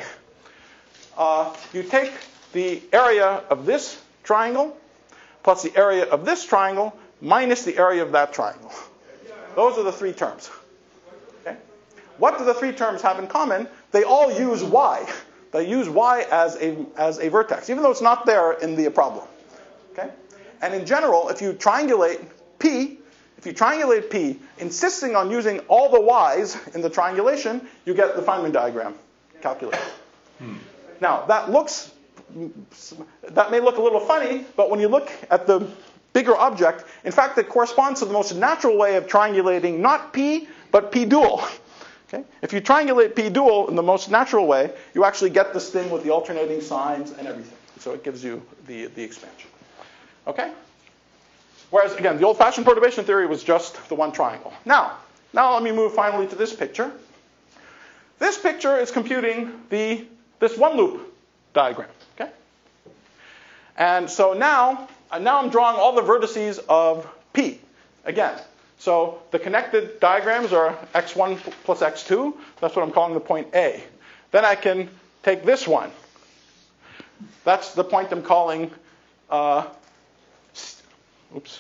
Uh, you take the area of this triangle plus the area of this triangle minus the area of that triangle. Those are the three terms. Okay? What do the three terms have in common? They all use y. They use y as a, as a vertex, even though it's not there in the problem. Okay? And in general, if you triangulate P, if you triangulate P, insisting on using all the y's in the triangulation, you get the Feynman diagram calculated. Hmm. Now, that looks that may look a little funny, but when you look at the bigger object, in fact, it corresponds to the most natural way of triangulating not P, but P dual. Okay? If you triangulate P dual in the most natural way, you actually get this thing with the alternating signs and everything. So it gives you the, the expansion. Okay? Whereas, again, the old-fashioned perturbation theory was just the one triangle. Now, now let me move finally to this picture. This picture is computing the this one-loop diagram. Okay? And so now, uh, now I'm drawing all the vertices of P. Again, so the connected diagrams are x one plus x two. That's what I'm calling the point A. Then I can take this one. That's the point I'm calling, uh, oops.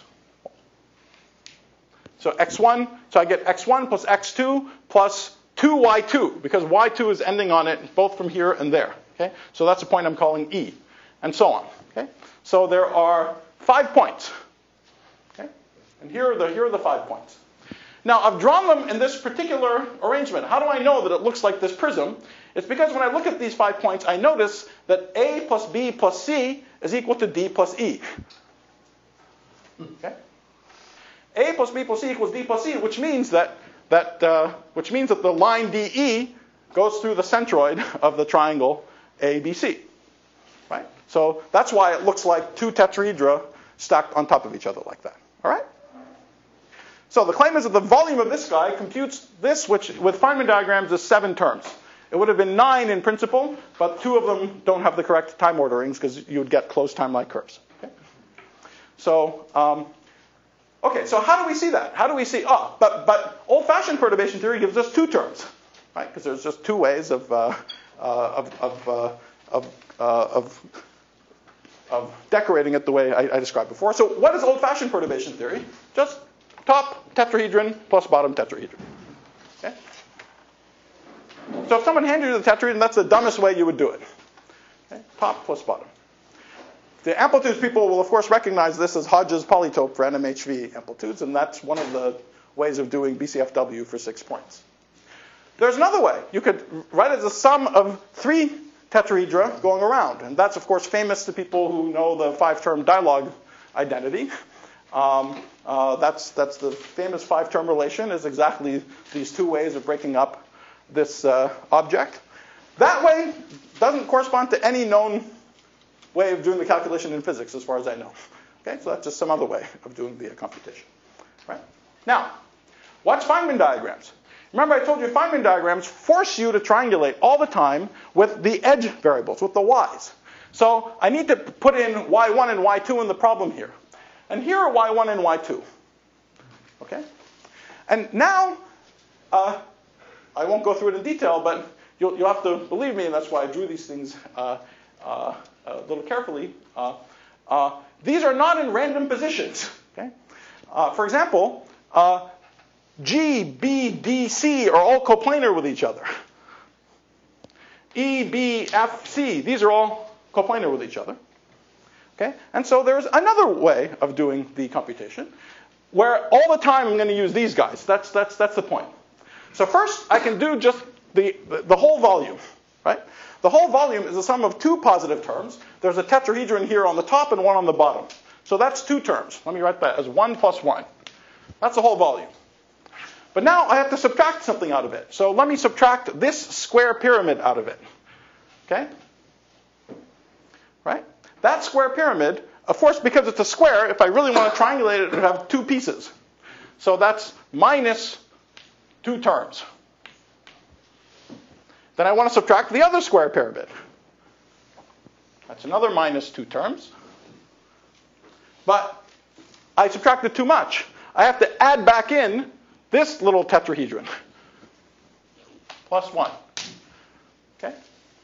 So x one, so I get x one plus x two plus two y two, because y two is ending on it both from here and there. Okay? So that's a point I'm calling E, and so on. Okay? So there are five points. Okay? And here are, the, here are the five points. Now, I've drawn them in this particular arrangement. How do I know that it looks like this prism? It's because when I look at these five points, I notice that A plus B plus C is equal to D plus E. Okay? A plus B plus C equals D plus E, which means that that uh, which means that the line D E goes through the centroid of the triangle A B C. Right? So that's why it looks like two tetrahedra stacked on top of each other like that. All right? So the claim is that the volume of this guy computes this, which with Feynman diagrams is seven terms. It would have been nine in principle, but two of them don't have the correct time orderings because you would get closed time-like curves. Okay? So, um, okay, so how do we see that? How do we see, oh, but, but old-fashioned perturbation theory gives us two terms, right? Because there's just two ways of, uh, uh, of, of, uh, of, uh, of, of decorating it the way I, I described before. So what is old-fashioned perturbation theory? Just top tetrahedron plus bottom tetrahedron. Okay? So if someone handed you the tetrahedron, that's the dumbest way you would do it. Okay? Top plus bottom. The amplitudes people will, of course, recognize this as Hodge's polytope for N M H V amplitudes, and that's one of the ways of doing B C F W for six points. There's another way. You could write it as a sum of three tetrahedra going around, and that's, of course, famous to people who know the five-term dialogue identity. Um, uh, that's, that's the famous five-term relation, is exactly these two ways of breaking up this uh, object. That way doesn't correspond to any known way of doing the calculation in physics, as far as I know. Okay, so that's just some other way of doing the uh, computation. Right? Now, what's Feynman diagrams? Remember, I told you Feynman diagrams force you to triangulate all the time with the edge variables, with the y's. So I need to put in y one and y two in the problem here. And here are y one and y two. Okay? And now, uh, I won't go through it in detail, but you'll, you'll have to believe me, and that's why I drew these things uh, uh, a little carefully. Uh, uh, these are not in random positions. Okay? Uh, for example, uh, G, B, D, C are all coplanar with each other. E, B, F, C, these are all coplanar with each other. Okay? And so there's another way of doing the computation where all the time I'm going to use these guys. That's, that's, that's the point. So first, I can do just the, the whole volume, right? The whole volume is the sum of two positive terms. There's a tetrahedron here on the top and one on the bottom. So that's two terms. Let me write that as one plus one. That's the whole volume. But now I have to subtract something out of it. So let me subtract this square pyramid out of it. Okay? Right? That square pyramid, of course, because it's a square, if I really want to triangulate it, it would have two pieces. So that's minus two terms. Then I want to subtract the other square pyramid. That's another minus two terms. But I subtracted too much. I have to add back in this little tetrahedron. Plus one. Okay?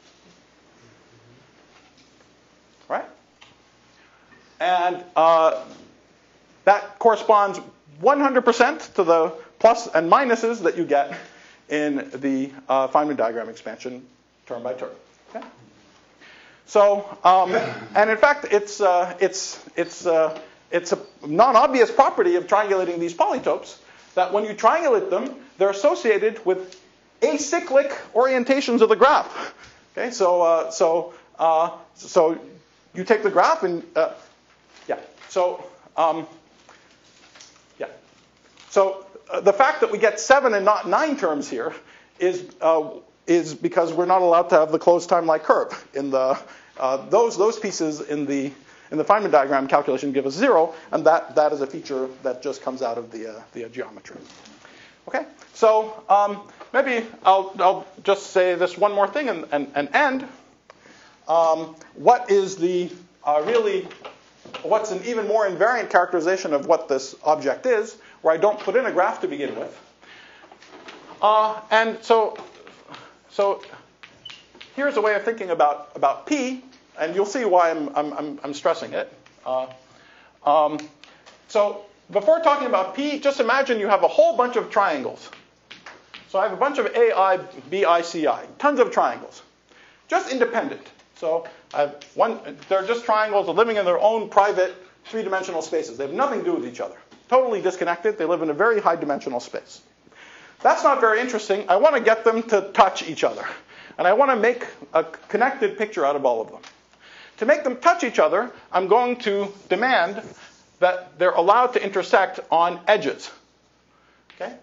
Right? And uh, that corresponds one hundred percent to the plus and minuses that you get in the uh, Feynman diagram expansion term by term. Okay? So, um, and in fact, it's uh, it's it's uh, it's a non-obvious property of triangulating these polytopes that when you triangulate them, they're associated with acyclic orientations of the graph. Okay, so uh, so uh, so you take the graph and, uh, yeah. So, um, yeah. So uh, the fact that we get seven and not nine terms here is uh, is because we're not allowed to have the closed time-like curve. In the uh, those those pieces in the in the Feynman diagram calculation give us zero, and that that is a feature that just comes out of the uh, the uh, geometry. Okay. So um, maybe I'll I'll just say this one more thing and and, and end. Um, what is the uh, really what's an even more invariant characterization of what this object is, where I don't put in a graph to begin with. Uh, and so, so here's a way of thinking about, about P, and you'll see why I'm, I'm, I'm stressing it. Uh, um, so before talking about P, just imagine you have a whole bunch of triangles. So I have a bunch of A I, B I, C I, tons of triangles, just independent. So I have one, they're just triangles living in their own private three-dimensional spaces. They have nothing to do with each other. Totally disconnected. They live in a very high-dimensional space. That's not very interesting. I want to get them to touch each other. And I want to make a connected picture out of all of them. To make them touch each other, I'm going to demand that they're allowed to intersect on edges. Okay?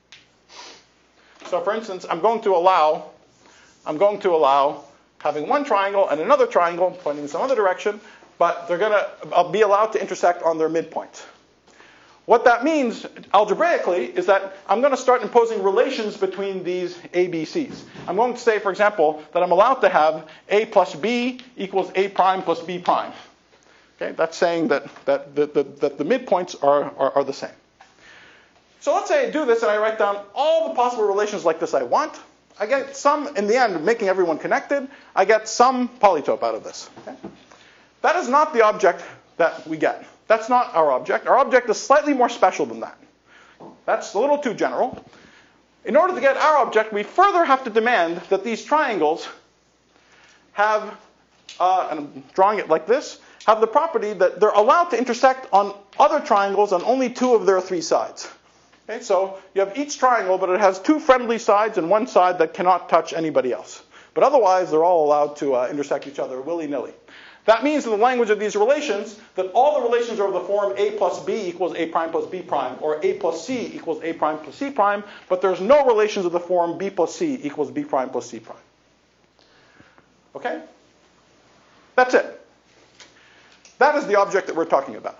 So for instance, I'm going to allow, I'm going to allow having one triangle and another triangle pointing in some other direction, but they're going to be allowed to intersect on their midpoints. What that means algebraically is that I'm going to start imposing relations between these A B Cs. I'm going to say, for example, that I'm allowed to have A plus B equals A prime plus B prime. Okay, that's saying that, that, the, the, that the midpoints are, are, are the same. So let's say I do this and I write down all the possible relations like this I want. I get some, in the end, making everyone connected. I get some polytope out of this. Okay? That is not the object that we get. That's not our object. Our object is slightly more special than that. That's a little too general. In order to get our object, we further have to demand that these triangles have, uh, and I'm drawing it like this, have the property that they're allowed to intersect on other triangles on only two of their three sides. Okay, so you have each triangle, but it has two friendly sides and one side that cannot touch anybody else. But otherwise, they're all allowed to uh, intersect each other willy-nilly. That means in the language of these relations that all the relations are of the form A plus B equals A prime plus B prime, or A plus C equals A prime plus C prime, but there's no relations of the form B plus C equals B prime plus C prime. Okay? That's it. That is the object that we're talking about.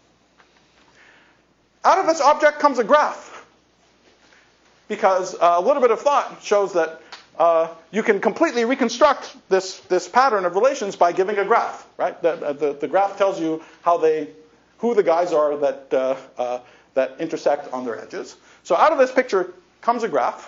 Out of this object comes a graph, because uh, a little bit of thought shows that uh, you can completely reconstruct this, this pattern of relations by giving a graph, right? The, the, the graph tells you how they, who the guys are that, uh, uh, that intersect on their edges. So out of this picture comes a graph,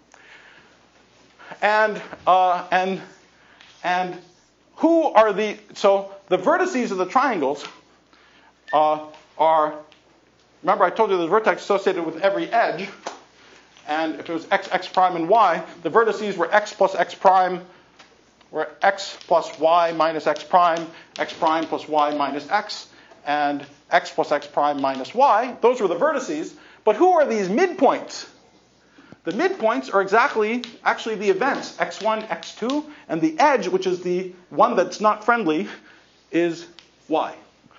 and, uh, and, and who are the, so the vertices of the triangles uh, are, remember I told you there's vertex associated with every edge, and if it was x, x prime, and y, the vertices were x plus x prime, were x plus y minus x prime, x prime plus y minus x, and x plus x prime minus y. Those were the vertices. But who are these midpoints? The midpoints are exactly, actually the events, x one, x two, and the edge, which is the one that's not friendly, is y.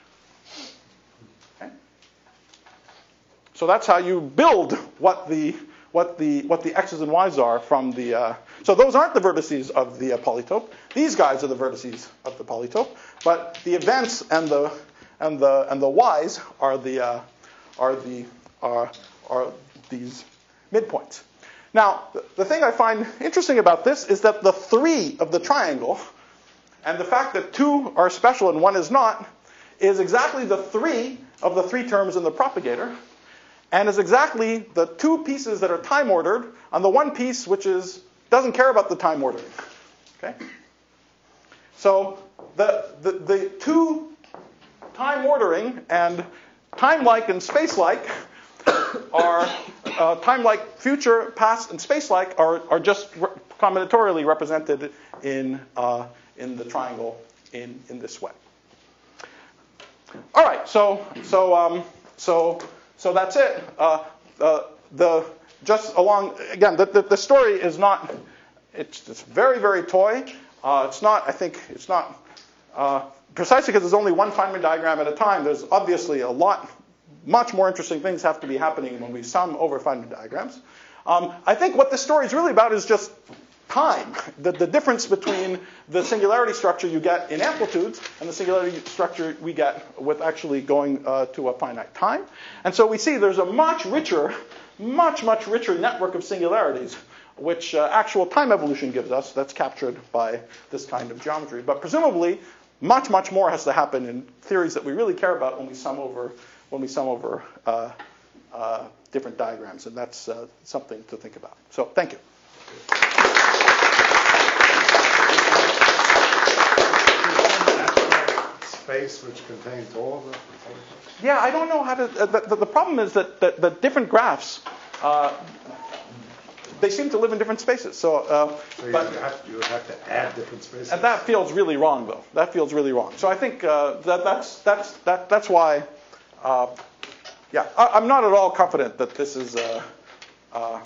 Okay? So that's how you build what the what the what the x's and y's are from the. Uh, so those aren't the vertices of the uh, polytope. These guys are the vertices of the polytope. But the events and the and the and the y's are the uh, are the are are these midpoints. Now, the thing I find interesting about this is that the three of the triangle, and the fact that two are special and one is not, is exactly the three of the three terms in the propagator, and is exactly the two pieces that are time ordered on the one piece which is doesn't care about the time ordering. Okay? So the the, the two time ordering and time-like and space-like are uh, time-like, future, past, and space-like are are just re- combinatorially represented in uh, in the triangle in in this way. All right, so so um, so so that's it. Uh, uh, the just along again, the, the the story is not. It's it's very very toy. Uh, it's not, I think, it's not, uh, precisely because there's only one Feynman diagram at a time, there's obviously a lot, much more interesting things have to be happening when we sum over Feynman diagrams. Um, I think what this story is really about is just time, the, the difference between the singularity structure you get in amplitudes and the singularity structure we get with actually going uh, to a finite time. And so we see there's a much richer, much, much richer network of singularities, which uh, actual time evolution gives us, that's captured by this kind of geometry. But presumably, much, much more has to happen in theories that we really care about when we sum over, when we sum over uh, uh, different diagrams, and that's uh, something to think about. So, thank you. Space which contains all of the. Yeah, I don't know how to. Uh, the, the, the problem is that the, the different graphs, uh, they seem to live in different spaces. So, uh, so you, but, have, you have to add different spaces. And that feels really wrong, though. That feels really wrong. So I think uh, that that's that's that that's why. Uh, yeah, I, I'm not at all confident that this is. Uh, uh,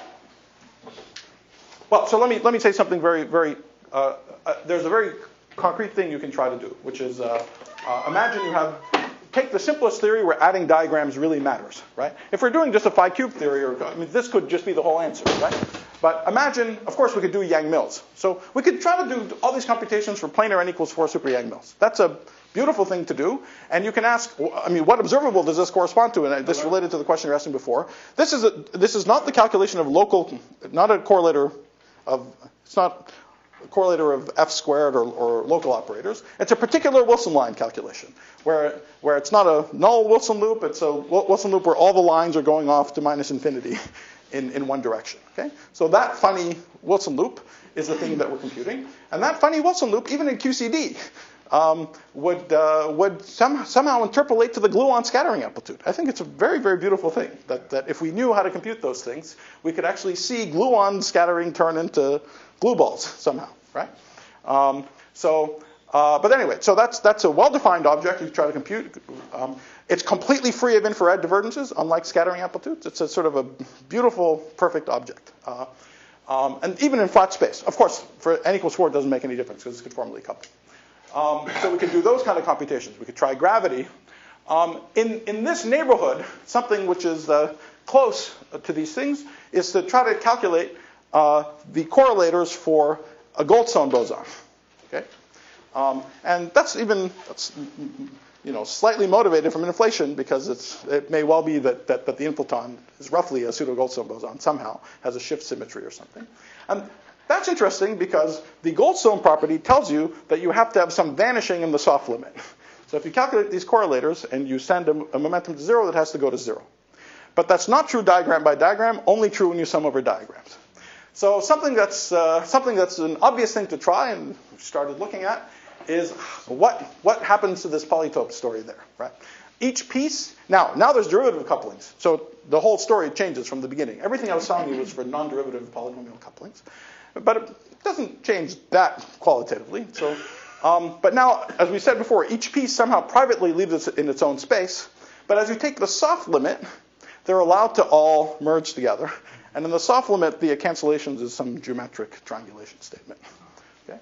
well, so let me let me say something very very. Uh, uh, there's a very concrete thing you can try to do, which is uh, uh, imagine you have, take the simplest theory where adding diagrams really matters, right? If we're doing just a phi cube theory, or I mean, this could just be the whole answer, right? But imagine, of course, we could do Yang-Mills. So we could try to do all these computations for planar n equals four super Yang-Mills. That's a beautiful thing to do. And you can ask, I mean, what observable does this correspond to? And this related to the question you were asking before. This is a, this is not the calculation of local, not a correlator of, it's not a correlator of f squared or, or local operators. It's a particular Wilson line calculation, where where it's not a null Wilson loop. It's a Wilson loop where all the lines are going off to minus infinity in, in one direction. Okay, so that funny Wilson loop is the thing that we're computing, and that funny Wilson loop, even in Q C D, um, would uh, would some, somehow interpolate to the gluon scattering amplitude. I think it's a very very beautiful thing that that if we knew how to compute those things, we could actually see gluon scattering turn into glue balls somehow, right? Um, so, uh, but anyway, so that's that's a well-defined object you try to compute. Um, it's completely free of infrared divergences, unlike scattering amplitudes. It's a sort of a beautiful, perfect object. Uh, um, and even in flat space. Of course, for n equals four, it doesn't make any difference because it's conformally coupled. Um, so we could do those kind of computations. We could try gravity. Um, in, in this neighborhood, something which is uh, close to these things is to try to calculate Uh, the correlators for a Goldstone boson, okay, um, and that's even that's, you know slightly motivated from inflation because it's it may well be that that, that the inflaton is roughly a pseudo Goldstone boson somehow has a shift symmetry or something, and that's interesting because the Goldstone property tells you that you have to have some vanishing in the soft limit. So if you calculate these correlators and you send a, a momentum to zero, that has to go to zero, but that's not true diagram by diagram. Only true when you sum over diagrams. So something that's uh, something that's an obvious thing to try, and we started looking at, is what what happens to this Polytope story there, right? Each piece now now there's derivative couplings, so the whole story changes from the beginning. Everything I was telling you was for non-derivative polynomial couplings, but it doesn't change that qualitatively. So, um, but now, as we said before, each piece somehow privately lives in its own space. But as you take the soft limit, they're allowed to all merge together. And in the soft limit, the cancellations is some geometric triangulation statement. Okay,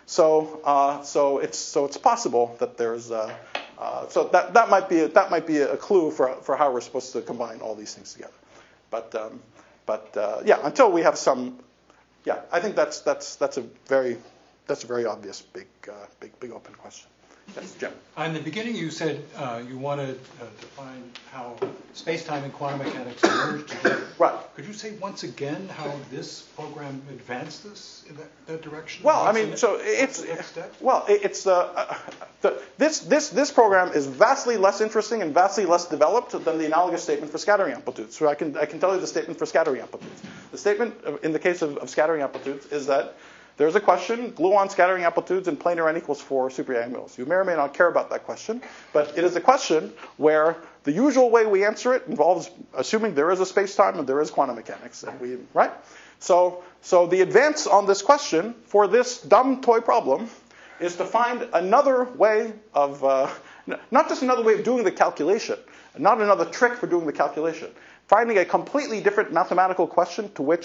so uh, so it's so it's possible that there's uh, uh, so that that might be a, that might be a clue for for how we're supposed to combine all these things together. But um, but uh, yeah, until we have some, yeah, I think that's that's that's a very that's a very obvious big uh, big big open question. Yes, Jim. In the beginning, you said uh, you wanted uh, to find how space-time and quantum mechanics merge together. Right. Could you say once again how this program advanced us in that, that direction? Well, I What's mean, the, so it's the next step? well, it's uh, the, this this this program is vastly less interesting and vastly less developed than the analogous statement for scattering amplitudes. So I can I can tell you the statement for scattering amplitudes. The statement in the case of, of scattering amplitudes is that there's a question, gluon scattering amplitudes in planar n equals four super Yang-Mills. You may or may not care about that question, but it is a question where the usual way we answer it involves assuming there is a space-time and there is quantum mechanics. And we, right? So, so the advance on this question for this dumb toy problem is to find another way of, uh, not just another way of doing the calculation, not another trick for doing the calculation, finding a completely different mathematical question to which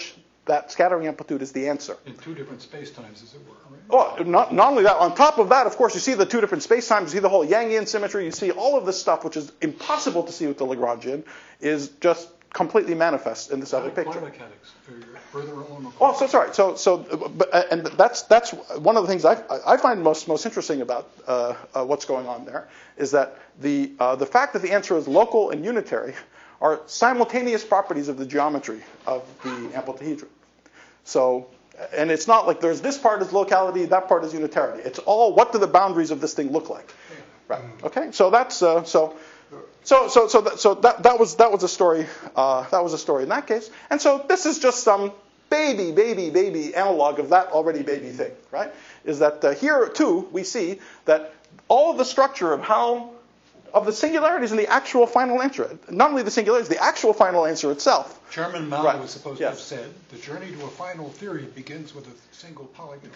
that scattering amplitude is the answer. In two different spacetimes, as it were, right? Oh, not, not only that, on top of that, of course, you see the two different spacetimes, you see the whole Yangian symmetry, you see all of this stuff, which is impossible to see with the Lagrangian, is just completely manifest in this other picture. Quantum mechanics, further along. Oh, so sorry. So, so, but, and that's that's one of the things I I find most most interesting about uh, uh, what's going on there is that the uh, the fact that the answer is local and unitary are simultaneous properties of the geometry of the amplitahedron. So, and it's not like there's this part is locality, that part is unitarity. It's all what do the boundaries of this thing look like, right? Okay. So that's uh, so. So, so, so, that, so that, that was that was a story. Uh, that was a story in that case. And so this is just some baby, baby, baby analog of that already baby thing, right? Is that uh, here too we see that all of the structure of how of the singularities in the actual final answer, not only the singularities, the actual final answer itself. Chairman Mao right. was supposed yes. to have said, "The journey to a final theory begins with a single polygon."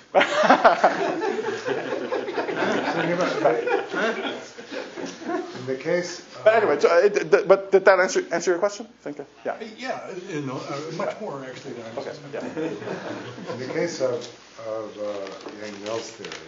In the case, uh, But anyway, so, uh, it, th- but did that answer answer your question? I think, uh, yeah. Yeah, in, uh, much more actually than I was Okay. expecting. Yeah. in the case of, of uh, Yang-Mills theory,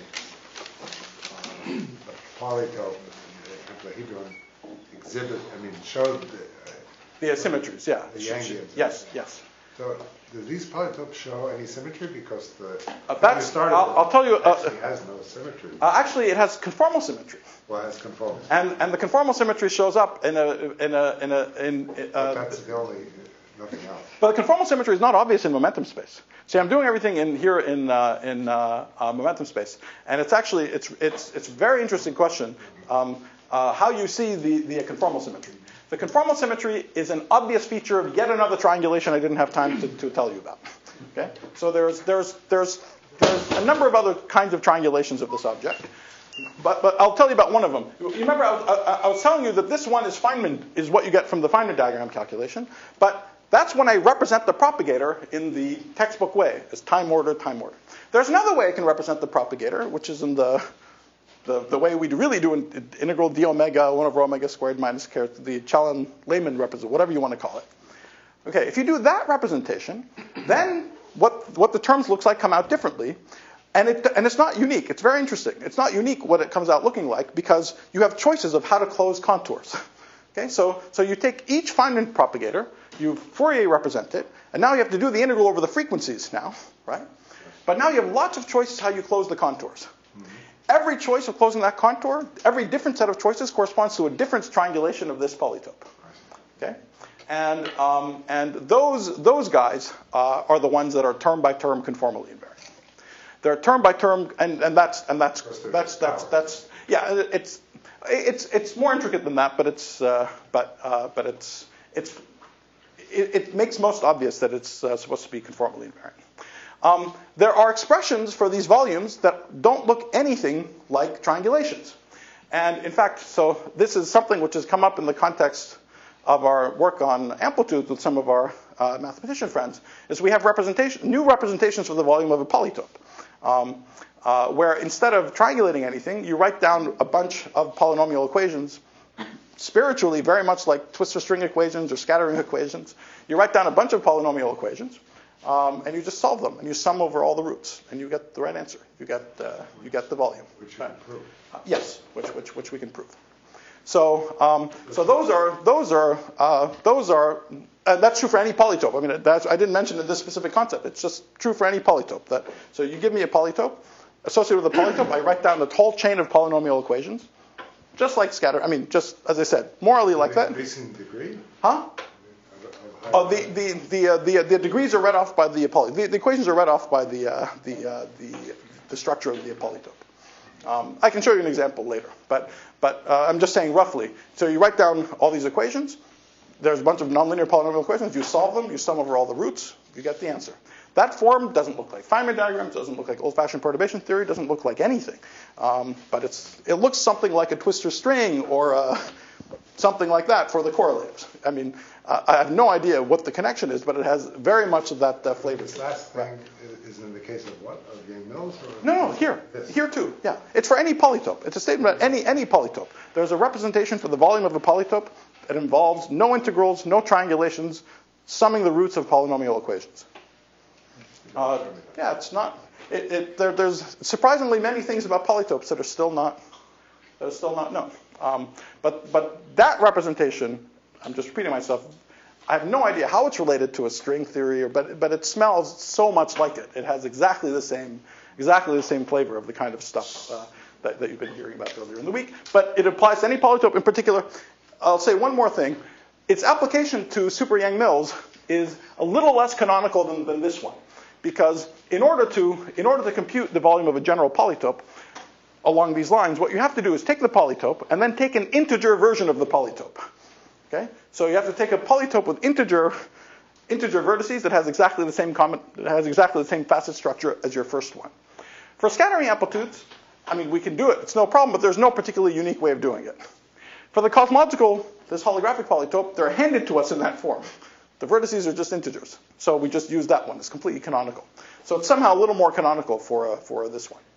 um, the polytope and the heptahedron exhibit, I mean, showed the, uh, The asymmetries, yeah. The Yangians. Yes, yes. so do these polytopes show any symmetry? Because the Uh, thing that's- you started I'll- with I'll tell you, uh, actually has no symmetry. Uh, actually, it has conformal symmetry. Well, it has conformal. And and the conformal symmetry shows up in a in a in a in. Uh, But that's the only, nothing else. but the conformal symmetry is not obvious in momentum space. See, I'm doing everything in here in uh, in uh, uh, momentum space, and it's actually it's it's it's a very interesting question um, uh, how you see the the conformal symmetry. The conformal symmetry is an obvious feature of yet another triangulation I didn't have time to, to tell you about. Okay, so there's there's there's there's a number of other kinds of triangulations of this object. But, but I'll tell you about one of them. You remember I was, I, I was telling you that this one is Feynman, is what you get from the Feynman diagram calculation. But that's when I represent the propagator in the textbook way, as time order, time order. There's another way I can represent the propagator, which is in the the, the way we really do in, in integral d omega, one over omega squared minus k, the Challen-Layman representation, whatever you want to call it. Okay, if you do that representation, then what, what the terms looks like come out differently. And, it, and it's not unique. It's very interesting. It's not unique what it comes out looking like because you have choices of how to close contours. Okay, so, so you take each Feynman propagator, you Fourier represent it, and now you have to do the integral over the frequencies now, right? But now you have lots of choices how you close the contours. Mm-hmm. Every choice of closing that contour, every different set of choices corresponds to a different triangulation of this polytope. Okay, and um, and those those guys uh, are the ones that are term by term conformally invariant. They're term by term, and, and that's and that's that's that's that's yeah. It's it's it's more intricate than that, but it's uh, but uh, but it's it's it, it makes most obvious that it's uh, supposed to be conformally invariant. Um, there are expressions for these volumes that don't look anything like triangulations, and in fact, so this is something which has come up in the context of our work on amplitudes with some of our uh, mathematician friends. Is we have representation new representations for the volume of a polytope. Um, uh, where instead of triangulating anything, you write down a bunch of polynomial equations, spiritually very much like twistor string equations or scattering equations. You write down a bunch of polynomial equations, um, and you just solve them, and you sum over all the roots, and you get the right answer. You get uh, you get the volume. Which you can prove. Uh, yes, which which which we can prove. So um, so those are those are uh, those are. And that's true for any polytope. I mean, that's, I didn't mention this specific concept. It's just true for any polytope. That, so you give me a polytope. Associated with a polytope, I write down the whole chain of polynomial equations, just like scatter. I mean, just as I said, morally like that. Increasing degree? Huh? Oh, the the the uh, the, uh, the degrees are read off by the poly. The, the equations are read off by the uh, the, uh, the the structure of the polytope. Um, I can show you an example later, but but uh, I'm just saying roughly. So you write down all these equations. There's a bunch of nonlinear polynomial equations. You solve them. You sum over all the roots. You get the answer. That form doesn't look like Feynman diagrams. Doesn't look like old-fashioned perturbation theory. Doesn't look like anything. Um, but it's it looks something like a twistor string or a, something like that for the correlators. I mean, uh, I have no idea what the connection is, but it has very much of that uh, flavor. This last thing is in the case of what? Of Yang-Mills? Or No, no, here. This? Here too, yeah. It's for any polytope. It's a statement about any any polytope. There's a representation for the volume of a polytope that involves no integrals, no triangulations, summing the roots of polynomial equations. Uh, yeah, it's not. It, it, there, there's surprisingly many things about polytopes that are still not that are still not known. Um, but but that representation, I'm just repeating myself. I have no idea how it's related to a string theory, or, but but it smells so much like it. It has exactly the same exactly the same flavor of the kind of stuff uh, that, that you've been hearing about earlier in the week. But it applies to any polytope in particular. I'll say one more thing. Its application to super Yang-Mills is a little less canonical than, than this one, because in order to in order to compute the volume of a general polytope along these lines, what you have to do is take the polytope and then take an integer version of the polytope. Okay, so you have to take a polytope with integer integer vertices that has exactly the same common that has exactly the same facet structure as your first one. For scattering amplitudes, I mean, we can do it; it's no problem. But there's no particularly unique way of doing it. For the cosmological, this holographic polytope, they're handed to us in that form. The vertices are just integers, so we just use that one. It's completely canonical. So it's somehow a little more canonical for uh, for this one.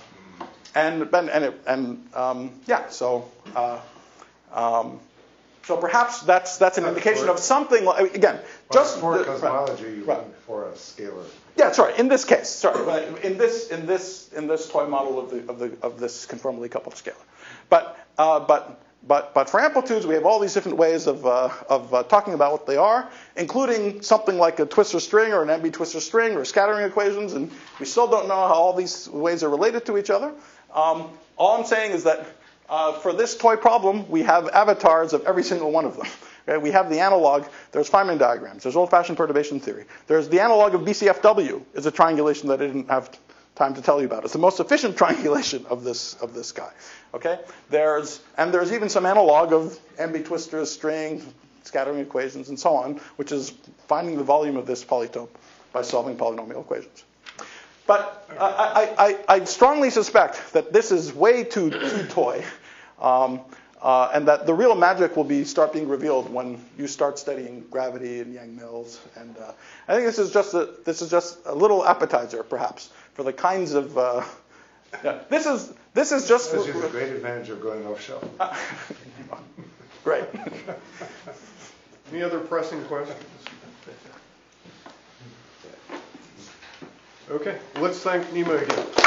And and and, it, and um, yeah, so. Uh, um, So perhaps that's that's an indication of something like, again, just for the, cosmology, you right. went for a scalar. Yeah, sorry. In this case, sorry, but in this in this in this toy model of the of the of this conformally coupled scalar, but uh, but but but for amplitudes, we have all these different ways of uh, of uh, talking about what they are, including something like a twistor string or an M B twistor string or scattering equations, and we still don't know how all these ways are related to each other. Um, all I'm saying is that. Uh, for this toy problem, we have avatars of every single one of them. Okay? We have the analog. There's Feynman diagrams. There's old-fashioned perturbation theory. There's the analog of B C F W. Is a triangulation that I didn't have time to tell you about. It's the most efficient triangulation of this of this guy. Okay? There's and there's even some analog of M B twistor string, scattering equations, and so on, which is finding the volume of this polytope by solving polynomial equations. But uh, I, I, I strongly suspect that this is way too, too toy, um, uh, and that the real magic will be start being revealed when you start studying gravity and Yang-Mills. And uh, I think this is just a this is just a little appetizer, perhaps, for the kinds of. Uh, yeah, this is this is just. This is a great advantage of going off shelf. Uh, great. Any other pressing questions? Okay, let's thank Nima again.